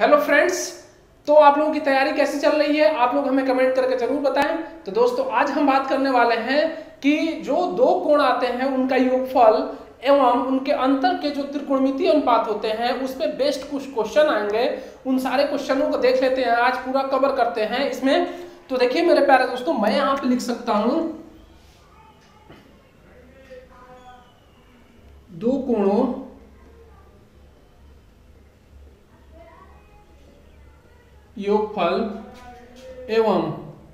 Hello friends, तो आप लोगों की तैयारी कैसी चल रही है? आप लोग हमें कमेंट करके जरूर बताएं। तो दोस्तों, आज हम बात करने वाले हैं कि जो दो कोण आते हैं उनका योगफल एवं उनके अंतर के जो त्रिकोणमितीय अनुपात होते हैं उस पे बेस्ड कुछ क्वेश्चन आएंगे। उन सारे क्वेश्चनों को देख लेते हैं, आज पूरा कवर करते हैं इसमें। तो देखिए मेरे प्यारे दोस्तों, मैं यहाँ पे लिख सकता हूं दो कोणों योगफल एवं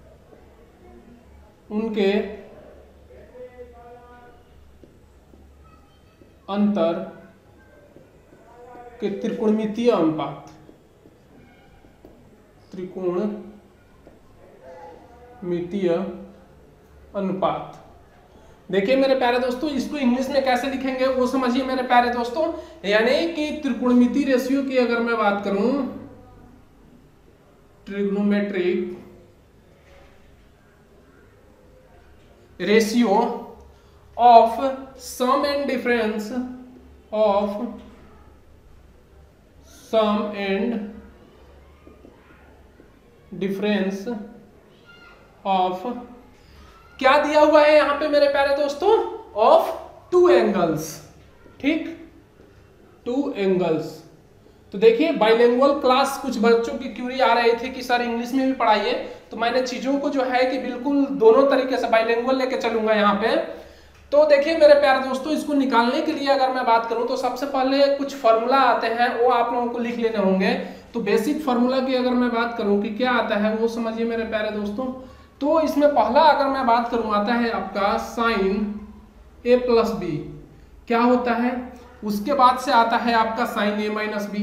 उनके अंतर के त्रिकोणमितीय अनुपात। त्रिकोणमितीय अनुपात देखिए मेरे प्यारे दोस्तों, इसको इंग्लिश में कैसे लिखेंगे वो समझिए मेरे प्यारे दोस्तों। यानी कि त्रिकोणमितीय रेशियो की अगर मैं बात करूं, trigonometric ratio of sum and difference of क्या दिया हुआ है यहां पे मेरे प्यारे दोस्तों, ऑफ टू एंगल्स। ठीक, टू एंगल्स। तो देखिए बाइलिंगुअल क्लास कुछ बच्चों की क्यूरी आ रही थी कि सर इंग्लिश में भी पढ़ाइए, तो मैंने चीजों को जो है कि बिल्कुल दोनों तरीके से बाइलिंगुअल लेके चलूंगा यहाँ पे। तो देखिए मेरे प्यारे दोस्तों, इसको निकालने के लिए अगर मैं बात करूं तो सबसे पहले कुछ फॉर्मूला आते हैं, वो आप लोगों को लिख लेने होंगे। तो बेसिक फॉर्मूला की अगर मैं बात करूं कि क्या आता है वो समझिए मेरे प्यारे दोस्तों। तो इसमें पहला अगर मैं बात करूं आता है आपका साइन ए प्लस बी। क्या होता है? उसके बाद से आता है आपका sine A minus B.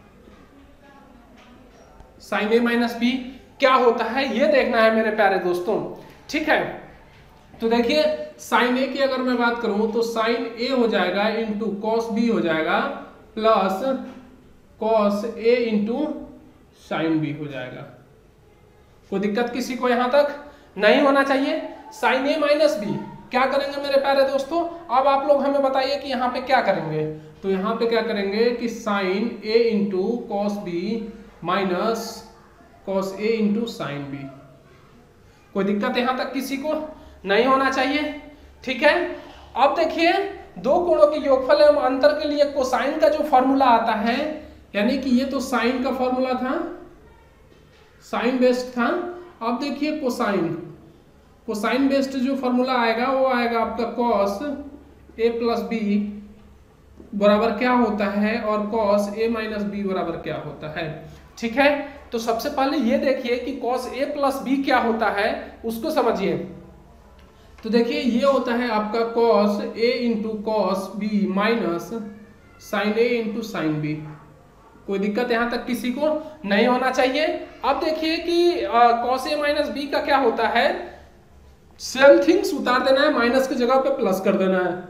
Sine A minus B क्या होता है ये देखना है मेरे प्यारे दोस्तों। ठीक है, तो देखिए साइन ए की अगर मैं बात करूं तो साइन ए हो जाएगा इंटू कॉस बी हो जाएगा plus cos A into sine B हो जाएगा। कोई दिक्कत किसी को यहां तक नहीं होना चाहिए। साइन ए माइनस बी क्या करेंगे मेरे प्यारे दोस्तों? अब आप लोग हमें बताइए कि यहाँ पे क्या करेंगे। तो यहाँ पे क्या करेंगे कि sine A into cos B minus cos A into sine B. कोई दिक्कत यहां तक किसी को नहीं होना चाहिए। ठीक है, अब देखिए दो कोणों के योगफल एवं अंतर के लिए कोसाइन का जो फॉर्मूला आता है, यानी कि ये तो साइन का फॉर्मूला था, साइन बेस्ड था। अब देखिए कोसाइन बेस्ड जो फॉर्मूला आएगा वो आएगा आपका कॉस ए प्लस बी बराबर क्या होता है और कॉस ए माइनस बी बराबर क्या होता है। ठीक है, तो सबसे पहले ये देखिए कि कॉस ए प्लस बी क्या होता है उसको समझिए। तो देखिए ये होता है आपका cos A into cos B minus sine A into sine B. कोई दिक्कत यहां तक किसी को नहीं होना चाहिए। अब देखिए कि कॉस ए माइनस बी का क्या होता है, सेम थिंग्स उतार देना है, माइनस की जगह पे प्लस कर देना है।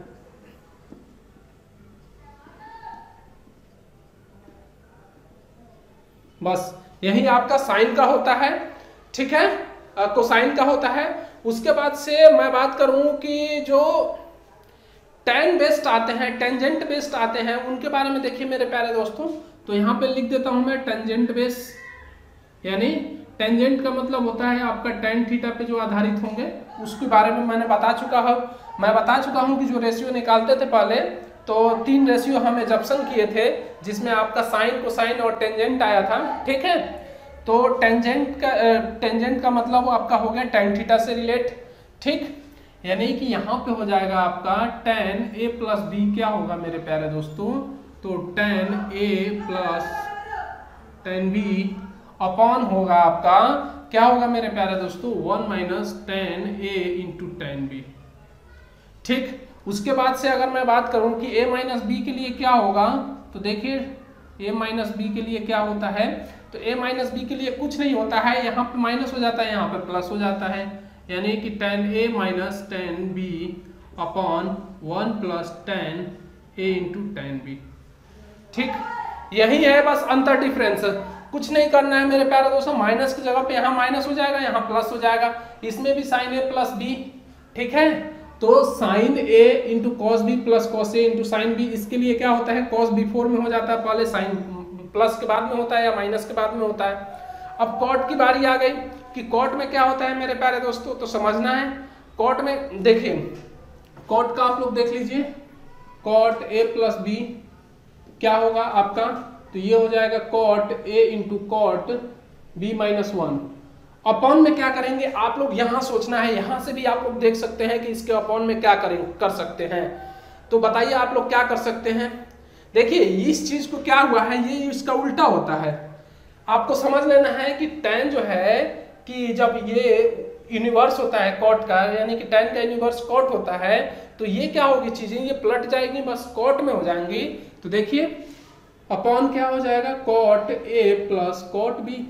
बस यही आपका साइन का होता है। ठीक है, कोसाइन का होता है। उसके बाद से मैं बात करूं कि जो टेन बेस्ड आते हैं, टेंजेंट बेस्ड आते हैं, उनके बारे में देखिए मेरे प्यारे दोस्तों। तो यहाँ पे लिख देता हूं मैं टेंजेंट बेस, यानी टेंजेंट का मतलब होता है आपका टेन थीटा पे जो आधारित होंगे। उसके बारे में मैं बता चुका हूं कि जो रेशियो निकालते थे पहले, तो तीन रेशियो हम एजप्शन किए थे जिसमें आपका साइन, कोसाइन और टेंजेंट आया था। ठीक है, तो टेंजेंट का मतलब आपका हो गया टेन थीटा से रिलेट। ठीक, यानी कि यहाँ पे हो जाएगा आपका टेन ए प्लस बी क्या होगा मेरे प्यारे दोस्तों, तो tan A plus tan B upon होगा आपका क्या होगा मेरे प्यारे दोस्तों, 1 minus tan A into tan B. ठीक, उसके बाद से अगर मैं बात करूं कि a माइनस बी के लिए क्या होगा, तो देखिए a माइनस बी के लिए क्या होता है, तो a माइनस बी के लिए कुछ नहीं होता है, यहाँ पे माइनस हो जाता है, यहाँ पे प्लस हो जाता है, यानी कि tan A minus tan B upon 1 plus tan A into tan B. ठीक, यही है बस अंतर, डिफरेंस। कुछ नहीं करना है मेरे प्यारे दोस्तों। माइनस की जगह पे यहाँ माइनस हो जाएगा, यहाँ प्लस हो जाएगा। इसमें भी साइन ए प्लस बी। ठीक है, तो sine A into cos B plus cos A into sine B, इसके लिए क्या होता है, कॉस बिफोर में हो जाता है पहले, साइन प्लस के बाद में होता है या माइनस के बाद में होता है। अब कॉट की बारी आ गई कि कॉट में क्या होता है मेरे प्यारे दोस्तों, तो समझना है। कॉट में देखिए, कॉट का आप लोग देख लीजिए, कॉट ए प्लस बी क्या होगा आपका, तो ये हो जाएगा cot A into cot B minus 1। Upon में क्या करेंगे आप लोग, यहां सोचना है, यहां से भी आप लोग देख सकते हैं कि इसके अपॉन में क्या कर सकते हैं। तो बताइए आप लोग क्या कर सकते हैं। देखिए इस चीज को क्या हुआ है, ये इसका उल्टा होता है। आपको समझ लेना है कि tan जो है कि जब ये यूनिवर्स होता है कॉट का, यानी कि tan का यूनिवर्स कॉट होता है, तो ये क्या होगी चीजें, ये पलट जाएगी, बस कॉट में हो जाएंगी। तो देखिए अपॉन क्या हो जाएगा, cot A plus cot B.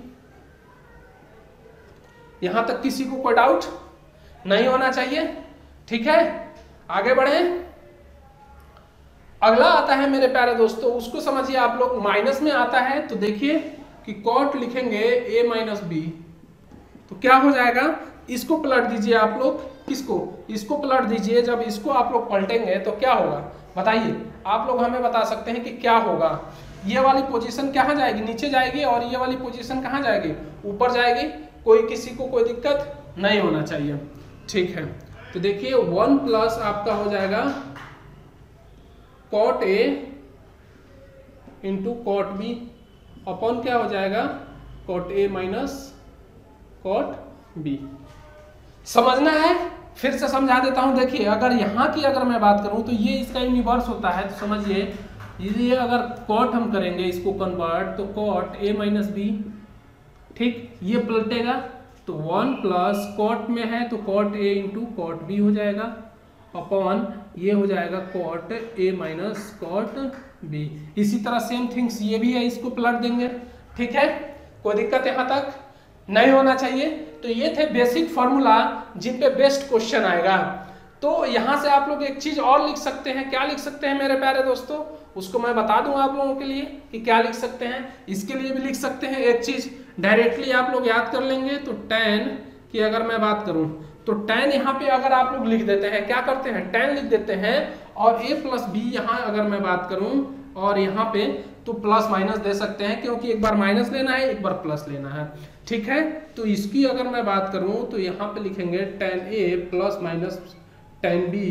यहां तक किसी को कोई डाउट नहीं होना चाहिए, ठीक है। आगे बढ़े, अगला आता है मेरे प्यारे दोस्तों, उसको समझिए आप लोग। माइनस में आता है तो देखिए कि कॉट लिखेंगे a माइनस बी, तो क्या हो जाएगा, इसको पलट दीजिए आप लोग, इसको पलट दीजिए। जब इसको आप लोग पलटेंगे तो क्या होगा बताइए, आप लोग हमें बता सकते हैं कि क्या होगा। ये वाली पोजीशन कहाँ जाएगी, नीचे जाएगी, और ये वाली पोजीशन कहाँ जाएगी, ऊपर जाएगी। कोई किसी को कोई दिक्कत नहीं होना चाहिए, ठीक है। तो देखिए 1 प्लस आपका हो जाएगा cot A into cot B, upon क्या हो जाएगा, cot A minus cot B. समझना है, फिर से समझा देता हूं। देखिए अगर यहाँ की अगर मैं बात करूं तो ये इसका यूनिवर्स होता है, तो समझिए ये अगर कॉट हम करेंगे इसको कन्वर्ट, तो कॉट ए माइनस बी, ठीक, ये पलटेगा तो 1 प्लस कॉट में है तो cot A into cot B हो जाएगा, अपॉन ये हो जाएगा cot A minus cot B. इसी तरह सेम थिंग्स ये भी है, इसको पलट देंगे, ठीक है। कोई दिक्कत यहाँ तक नहीं होना चाहिए। तो ये थे बेसिक फॉर्मूला जिन पे बेस्ट क्वेश्चन आएगा। तो यहां से आप लोग एक चीज और लिख सकते हैं, क्या लिख सकते हैं मेरे प्यारे दोस्तों, उसको मैं बता दूं आप लोगों के लिए कि क्या लिख सकते हैं। इसके लिए भी लिख सकते हैं एक चीज, डायरेक्टली आप लोग याद कर लेंगे। तो tan की अगर मैं बात करूं तो tan यहाँ पे अगर आप लोग लिख देते हैं, क्या करते हैं, tan लिख देते हैं, और a प्लस बी यहाँ अगर मैं बात करूं और यहाँ पे तो प्लस माइनस दे सकते हैं, क्योंकि एक बार माइनस लेना है एक बार प्लस लेना है, ठीक है। तो इसकी अगर मैं बात करूं तो यहाँ पे लिखेंगे tan a plus minus tan b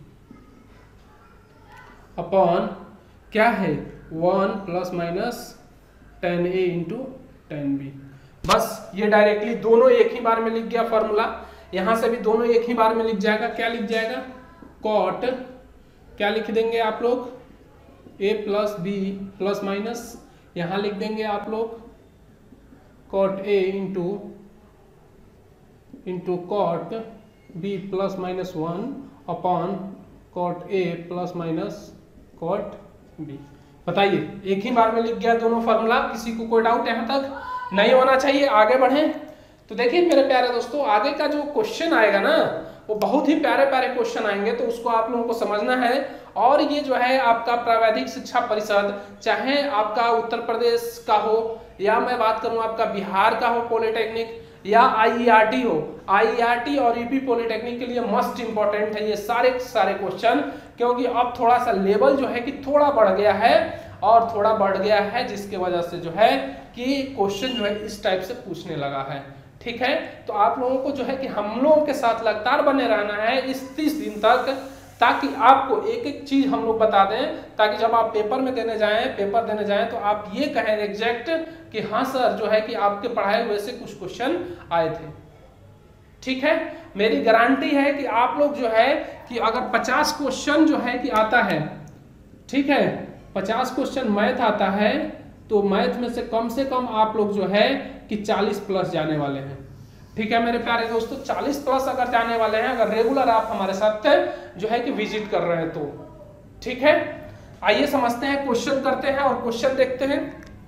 upon क्या है 1 plus minus tan a into tan b। बस ये डायरेक्टली दोनों एक ही बार में लिख गया फॉर्मूला, यहां से भी दोनों एक ही बार में लिख जाएगा। क्या लिख जाएगा, कॉट क्या लिख देंगे आप लोग, a plus B plus minus, यहां लिख देंगे आप लोग cot a into cot b plus minus 1 upon cot a plus minus cot b। बताइए एक ही बार में लिख गया दोनों फॉर्मूला, किसी को कोई डाउट यहाँ तक नहीं होना चाहिए। आगे बढ़ें तो देखिए मेरे प्यारे दोस्तों, आगे का जो क्वेश्चन आएगा ना वो बहुत ही प्यारे प्यारे क्वेश्चन आएंगे, तो उसको आप लोगों को समझना है। और ये जो है आपका प्रावैधिक शिक्षा परिषद, चाहे आपका उत्तर प्रदेश का हो या मैं बात करूं आपका बिहार का हो पॉलिटेक्निक, या आईईआरटी हो, आईईआरटी और यूपी पॉलिटेक्निक के लिए मस्ट इंपॉर्टेंट है ये सारे क्वेश्चन, क्योंकि अब थोड़ा सा लेवल जो है कि थोड़ा बढ़ गया है, और थोड़ा बढ़ गया है जिसके वजह से जो है कि क्वेश्चन जो है इस टाइप से पूछने लगा है, ठीक है। तो आप लोगों को जो है कि हम लोगों के साथ लगातार बने रहना है इस 30 दिन तक, ताकि आपको एक एक चीज हम लोग बता दें, ताकि जब आप पेपर देने जाएं तो आप ये कहें एग्जैक्ट कि हाँ सर जो है कि आपके पढ़ाए हुए से कुछ क्वेश्चन आए थे, ठीक है। मेरी गारंटी है कि आप लोग जो है कि अगर 50 क्वेश्चन जो है कि आता है, ठीक है, 50 क्वेश्चन मैथ आता है, तो मैथ में से कम आप लोग जो है कि 40 प्लस जाने वाले हैं, ठीक है मेरे प्यारे दोस्तों। 40 प्लस अगर जाने वाले हैं, अगर रेगुलर आप हमारे साथ जो है कि विजिट कर रहे हैं तो, ठीक है। आइए समझते हैं, क्वेश्चन करते हैं और क्वेश्चन देखते हैं।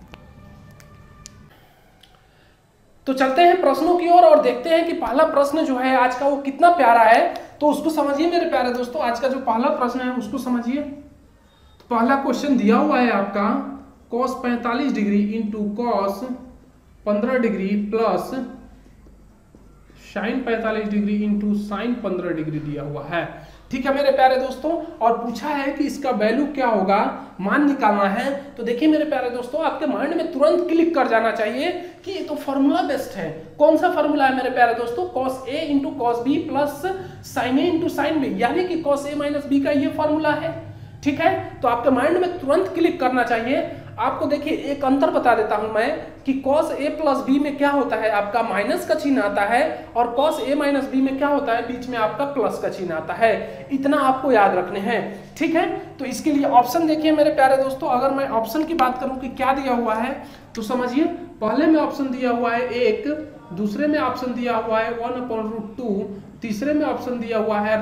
तो चलते हैं प्रश्नों की ओर और देखते हैं कि पहला प्रश्न जो है आज का वो कितना प्यारा है, तो उसको समझिए मेरे प्यारे दोस्तों। आज का जो पहला प्रश्न है उसको समझिए। तो पहला क्वेश्चन दिया हुआ है आपका cos 45 degree into cos 15 degree plus sin 45 degree into sin 15 degree दिया हुआ है। ठीक है मेरे प्यारे दोस्तों, और पूछा है कि इसका वैल्यू क्या होगा, मान निकालना है। तो देखिए मेरे प्यारे दोस्तों, आपके माइंड में तुरंत क्लिक कर जाना चाहिए कि ये तो फॉर्मूला बेस्ट है। कौन सा फॉर्मूला है मेरे प्यारे दोस्तों, cos A into cos B plus sin A into sin B, यानी कि cos A माइनस B का ये फॉर्मूला है। ठीक है, तो आपके माइंड में तुरंत क्लिक करना चाहिए। आपको देखिए एक अंतर बता देता हूं मैं कि cos A प्लस B में क्या होता है, आपका माइनस का चिन्ह आता है, और cos A माइनस B में क्या होता है, बीच में आपका प्लस का चिन्ह आता है। इतना आपको याद रखने हैं। ठीक है, तो इसके लिए ऑप्शन देखिए मेरे प्यारे दोस्तों, अगर मैं ऑप्शन की बात करूं कि क्या दिया हुआ है, तो समझिए पहले में ऑप्शन दिया हुआ है 1, दूसरे में ऑप्शन दिया हुआ है 1/√2, तीसरे में ऑप्शन दिया हुआ है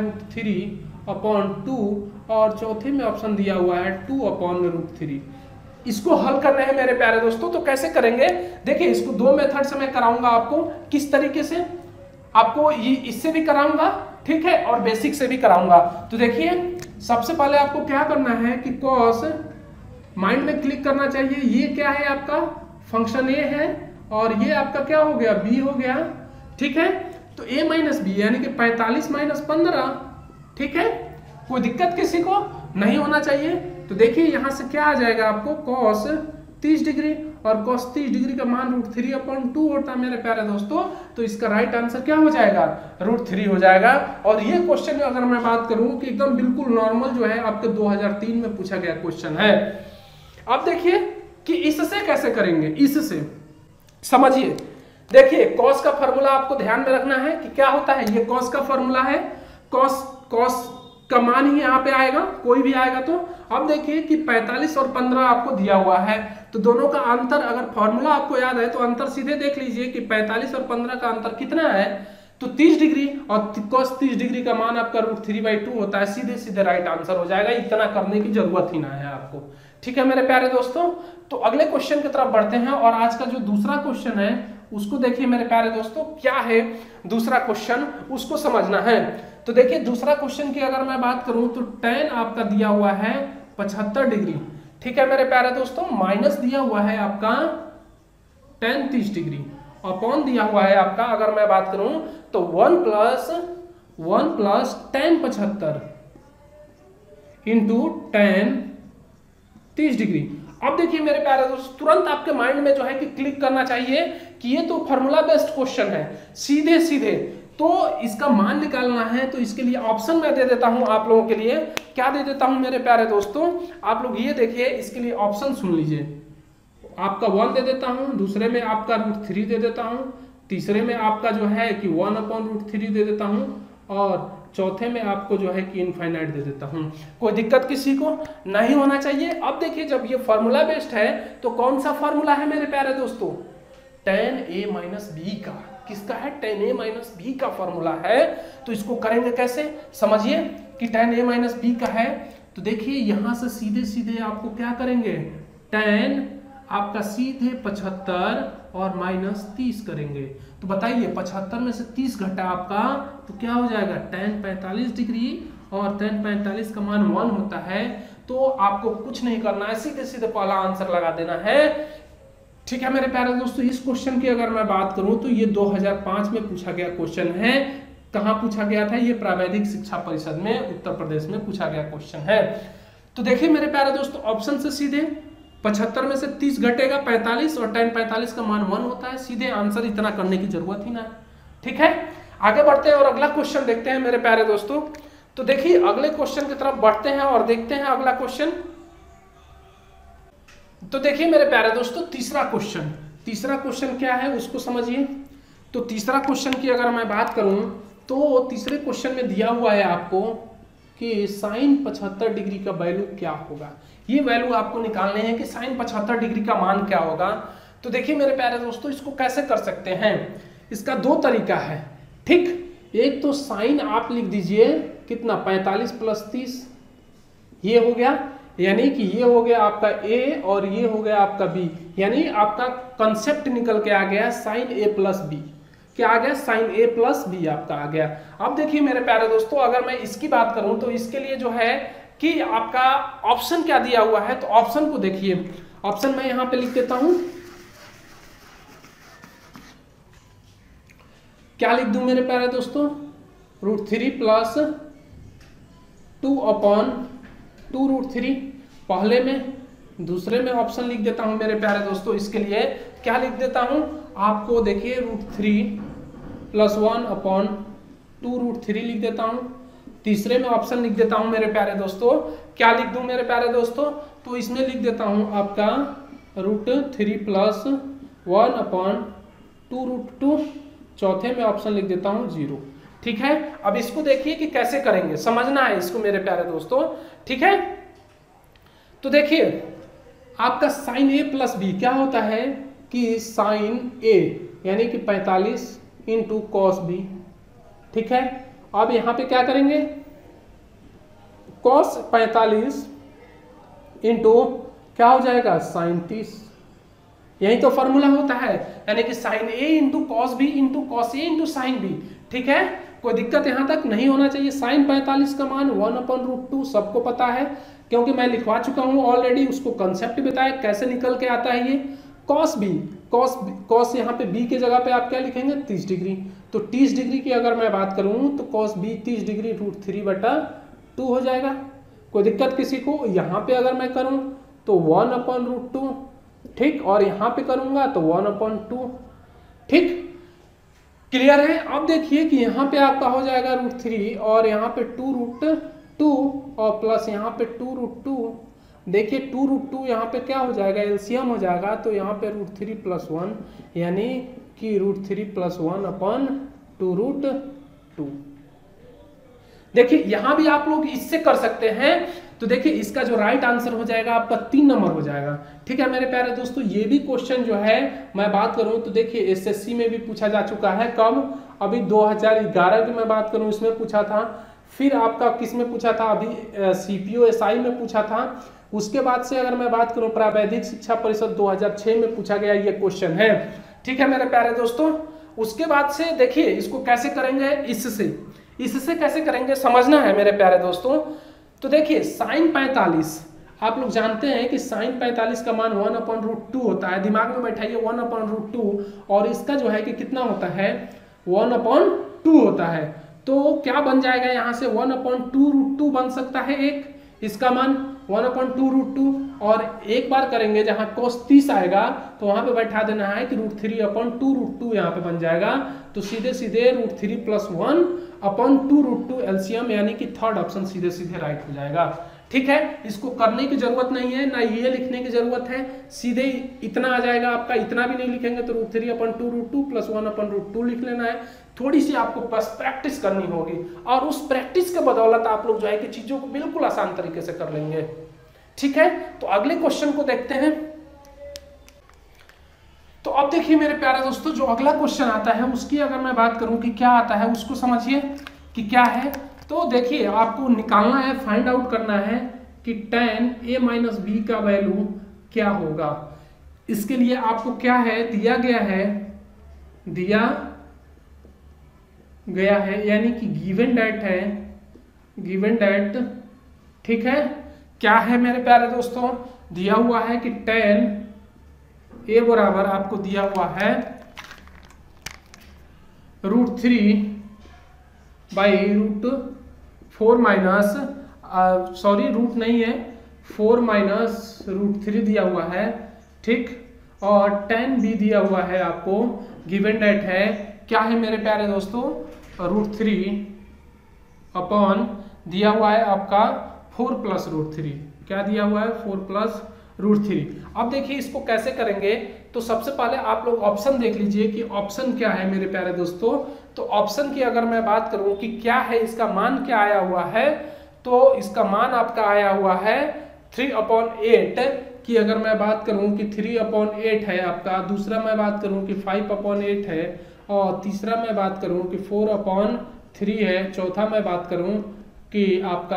√3/2, और चौथे में ऑप्शन दिया हुआ है 2/√3। इसको हल करना है मेरे प्यारे दोस्तों, तो कैसे करेंगे, देखिए इसको दो मेथड से मैं कराऊंगा आपको। किस तरीके से, आपको इससे भी कराऊंगा, ठीक है, और बेसिक से भी कराऊंगा। तो देखिए सबसे पहले आपको क्या करना है कि cos, माइंड में क्लिक करना चाहिए, ये क्या है आपका फंक्शन A है, और ये आपका क्या हो गया, B हो गया। ठीक है, तो A माइनस बी यानी कि 45 माइनस 15। ठीक है, कोई दिक्कत किसी को नहीं होना चाहिए। तो देखिए यहां से क्या आ जाएगा आपको, cos 30 डिग्री, और cos 30 डिग्री का मान √3/2 होता है मेरे प्यारे दोस्तों। तो इसका राइट आंसर क्या हो जाएगा, √3 हो जाएगा। और ये क्वेश्चन अगर मैं बात करूं कि एकदम बिल्कुल नॉर्मल जो है आपके 2003 में पूछा गया क्वेश्चन है। अब देखिए कि इससे कैसे करेंगे, इससे समझिए। देखिए cos का फॉर्मूला आपको ध्यान में रखना है कि क्या होता है, ये cos का फॉर्मूला है, cos का मान ही यहाँ पे आएगा, कोई भी आएगा। तो अब देखिए कि 45 और 15 आपको दिया हुआ है, तो दोनों का अंतर अगर फॉर्मूला आपको याद है तो अंतर सीधे देख लीजिए कि 45 और 15 का अंतर कितना है, तो 30 डिग्री, और cos 30 डिग्री का मान आपका √3/2 होता है। सीधे सीधे राइट आंसर हो जाएगा, इतना करने की जरूरत ही ना है आपको। ठीक है मेरे प्यारे दोस्तों, तो अगले क्वेश्चन की तरफ बढ़ते हैं, और आज का जो दूसरा क्वेश्चन है उसको देखिए मेरे प्यारे दोस्तों, क्या है दूसरा क्वेश्चन उसको समझना है। तो देखिए दूसरा क्वेश्चन की अगर मैं बात करूं तो tan आपका दिया हुआ है 75 डिग्री। ठीक है मेरे प्यारे दोस्तों, माइनस दिया हुआ है आपका tan 30 डिग्री, अपॉन दिया हुआ है आपका, अगर मैं बात करूं तो 1 plus tan 75 into tan 30 degree. अब देखिए मेरे प्यारे दोस्तों, तुरंत आपके माइंड में जो है कि क्लिक करना चाहिए कि ये तो फॉर्मूला बेस्ड क्वेश्चन है, सीधे सीधे तो इसका मान निकालना है। तो इसके लिए ऑप्शन मैं दे देता हूं आप लोगों के लिए, क्या दे देता हूं मेरे प्यारे दोस्तों, आप लोग ये देखिए, इसके लिए ऑप्शन सुन लीजिए। आपका 1 दे देता हूं, दूसरे में आपका √3 दे देता हूं, तीसरे में आपका जो है कि 1/√3 दे देता हूं, और चौथे में आपको जो है कि इनफाइनाइट दे देता हूं। कोई दिक्कत किसी को नहीं होना चाहिए। अब देखिए जब ये फॉर्मूला बेस्ड है तो कौन सा फॉर्मूला है मेरे प्यारे दोस्तों, tan A माइनस बी का। किसका है, tan A माइनस बी का फॉर्मूला है। तो इसको करेंगे कैसे, समझिए कि tan A माइनस बी का है। तो देखिए यहां से सीधे सीधे आपको क्या करेंगे, tan आपका सीधे 75 और माइनस 30 करेंगे। तो बताइए 75 में से 30 घटा आपका, तो क्या हो जाएगा, tan 45 डिग्री, और tan 45 का मान 1 होता है। तो आपको कुछ नहीं करना है, सीधे सीधे पहला आंसर लगा देना है। ठीक है मेरे प्यारे दोस्तों, इस क्वेश्चन की अगर मैं बात करूं तो ये 2005 में पूछा गया क्वेश्चन है। कहां पूछा गया था, ये प्रावैधिक शिक्षा परिषद में उत्तर प्रदेश में पूछा गया क्वेश्चन है। तो देखिए मेरे प्यारे दोस्तों, ऑप्शन से सीधे 75 में से 30 घटेगा 45, और tan 45 का मान 1 होता है। सीधे आंसर, इतना करने की जरूरत ही ना है। ठीक है, आगे बढ़ते हैं और अगला क्वेश्चन देखते हैं मेरे प्यारे दोस्तों। तो देखिए अगले क्वेश्चन की तरफ बढ़ते हैं और देखते हैं अगला क्वेश्चन। तो देखिए मेरे प्यारे दोस्तों, तीसरा क्वेश्चन क्या है उसको समझिए। तो तीसरा क्वेश्चन की अगर मैं बात करूं तो तीसरे क्वेश्चन में दिया हुआ है आपको कि sin 75 डिग्री का वैल्यू क्या होगा। ये वैल्यू आपको निकालने हैं कि sin 75 डिग्री का मान क्या होगा। तो देखिए मेरे प्यारे दोस्तों, इसको कैसे कर सकते हैं, इसका दो तरीका है। ठीक, एक तो साइन आप लिख दीजिए कितना, 45 प्लस 30, ये हो गया, यानी कि ये हो गया आपका A और ये हो गया आपका B, यानी आपका कंसेप्ट निकल के आ गया sin A प्लस B। क्या आ गया, sin A प्लस B आपका आ गया। अब देखिए मेरे प्यारे दोस्तों, अगर मैं इसकी बात करूं तो इसके लिए जो है कि आपका ऑप्शन क्या दिया हुआ है, तो ऑप्शन को देखिए। ऑप्शन मैं यहां पे लिख देता हूं, क्या लिख दूं मेरे प्यारे दोस्तों, √3 प्लस 2/2√3 पहले में, दूसरे में ऑप्शन लिख देता हूं मेरे प्यारे दोस्तों। इसके लिए क्या लिख देता हूं आपको, देखिए √3 + 1/2√3 लिख देता हूं। तीसरे में ऑप्शन लिख देता हूं मेरे प्यारे दोस्तों, क्या लिख दूं मेरे प्यारे दोस्तों, तो इसमें लिख देता हूं आपका √3 + 1/2√2। चौथे में ऑप्शन लिख देता हूं 0। ठीक है, अब इसको देखिए कि कैसे करेंगे, समझना है इसको मेरे प्यारे दोस्तों। ठीक है, तो देखिए आपका sin a + b क्या होता है कि sin a यानी कि 45 × cos b। ठीक है, अब यहां पे क्या करेंगे, cos 45 × क्या हो जाएगा sin 30। यही तो फॉर्मूला होता है, यानी कि sin a × cos b × cos a × sin b। ठीक है, कोई दिक्कत यहां तक नहीं होना चाहिए। sin 45 का मान 1/√2 सबको पता है, क्योंकि मैं लिखवा चुका हूं ऑलरेडी, उसको कंसेप्ट बताया कैसे निकल के आता है ये। cos b, cos यहाँ पे b की जगह पे आप क्या लिखेंगे 30 डिग्री। तो 30 डिग्री की अगर मैं बात करूं तो cos b 30 डिग्री √3/2 हो जाएगा। कोई दिक्कत किसी को, यहाँ पे अगर मैं करूं तो 1/√2। ठीक, और यहाँ पे करूंगा तो 1/2। ठीक, क्लियर है। अब देखिए कि यहाँ पे आपका हो जाएगा √3 और यहाँ पे 2√2 और प्लस यहाँ पे 2√2। देखिए 2√2 यहाँ पे क्या हो जाएगा, एलसीएम हो जाएगा, तो यहाँ पे √3 + 1 यानी कि √3 + 1/2√2। देखिए यहां भी आप लोग इससे कर सकते हैं, तो देखिए इसका जो राइट आंसर हो जाएगा आपका 3 नंबर हो जाएगा। ठीक है मेरे प्यारे दोस्तों, ये भी क्वेश्चन जो है मैं बात करूं तो देखिए एसएससी में भी पूछा जा चुका है। कब, अभी 2011 की मैं बात करूं इसमें पूछा था, फिर आपका किस में पूछा था, अभी सीपीओ एसआई में पूछा था। उसके बाद से अगर मैं बात करूं प्रावैधिक शिक्षा परिषद 2006 में पूछा गया ये क्वेश्चन है। ठीक है मेरे प्यारे दोस्तों, उसके बाद से देखिए इसको कैसे करेंगे, इससे कैसे करेंगे समझना है मेरे प्यारे दोस्तों। तो देखिए sin 45 आप लोग जानते हैं कि sin 45 का मान 1/√2 होता है। दिमाग में बैठाइए 1/√2, और इसका जो है कि कितना होता है 1/2 होता है। तो क्या बन जाएगा यहाँ से 1/2√2 बन सकता है एक, इसका मान 1/2√2। और एक बार करेंगे जहां cos 30 आएगा तो वहां पे बैठा देना है कि √3/2√2 यहाँ पे बन जाएगा। तो सीधे सीधे √3 + 1/2√2 एलसीएम यानी कि थर्ड ऑप्शन सीधे सीधे राइट हो जाएगा। ठीक है, इसको करने की जरूरत नहीं है, ना ये लिखने की जरूरत है, सीधे इतना आ जाएगा आपका। इतना भी नहीं लिखेंगे तो √3/2√2 + 1/√2 लिख लेना है। थोड़ी सी आपको बस प्रैक्टिस करनी होगी, और उस प्रैक्टिस के बदौलत आप लोग जो है कि चीजों को बिल्कुल आसान तरीके से कर लेंगे। ठीक है, तो अगले क्वेश्चन को देखते हैं। तो अब देखिए मेरे प्यारे दोस्तों, जो अगला क्वेश्चन आता है उसकी अगर मैं बात करूं कि क्या आता है, उसको समझिए कि क्या है। तो देखिए आपको निकालना है, फाइंड आउट करना है कि tan a - b का वैल्यू क्या होगा। इसके लिए आपको क्या है, दिया गया है यानी कि गिवन डेट है, गिवन डेट। ठीक है, क्या है मेरे प्यारे दोस्तों, दिया हुआ है कि tan a बराबर आपको दिया हुआ है √3/√4 सॉरी रूट नहीं है 4 - √3 दिया हुआ है। ठीक, और tan b दिया हुआ है आपको, गिवन डेट है क्या है मेरे प्यारे दोस्तों, √3 अपॉन दिया हुआ है आपका 4 + √3। क्या दिया हुआ है 4 + √3। अब देखिए इसको कैसे करेंगे, तो सबसे पहले आप लोग ऑप्शन देख लीजिए कि ऑप्शन क्या है मेरे प्यारे दोस्तों। तो ऑप्शन की अगर मैं बात करूं कि क्या है, इसका मान क्या आया हुआ है, तो इसका मान आपका आया हुआ है 3/8 की। अगर मैं बात करूं कि 3/8 है आपका, दूसरा मैं बात करूं कि 5/8 है, और तीसरा मैं बात करूं कि 4/3 है, चौथा मैं बात करूं कि आपका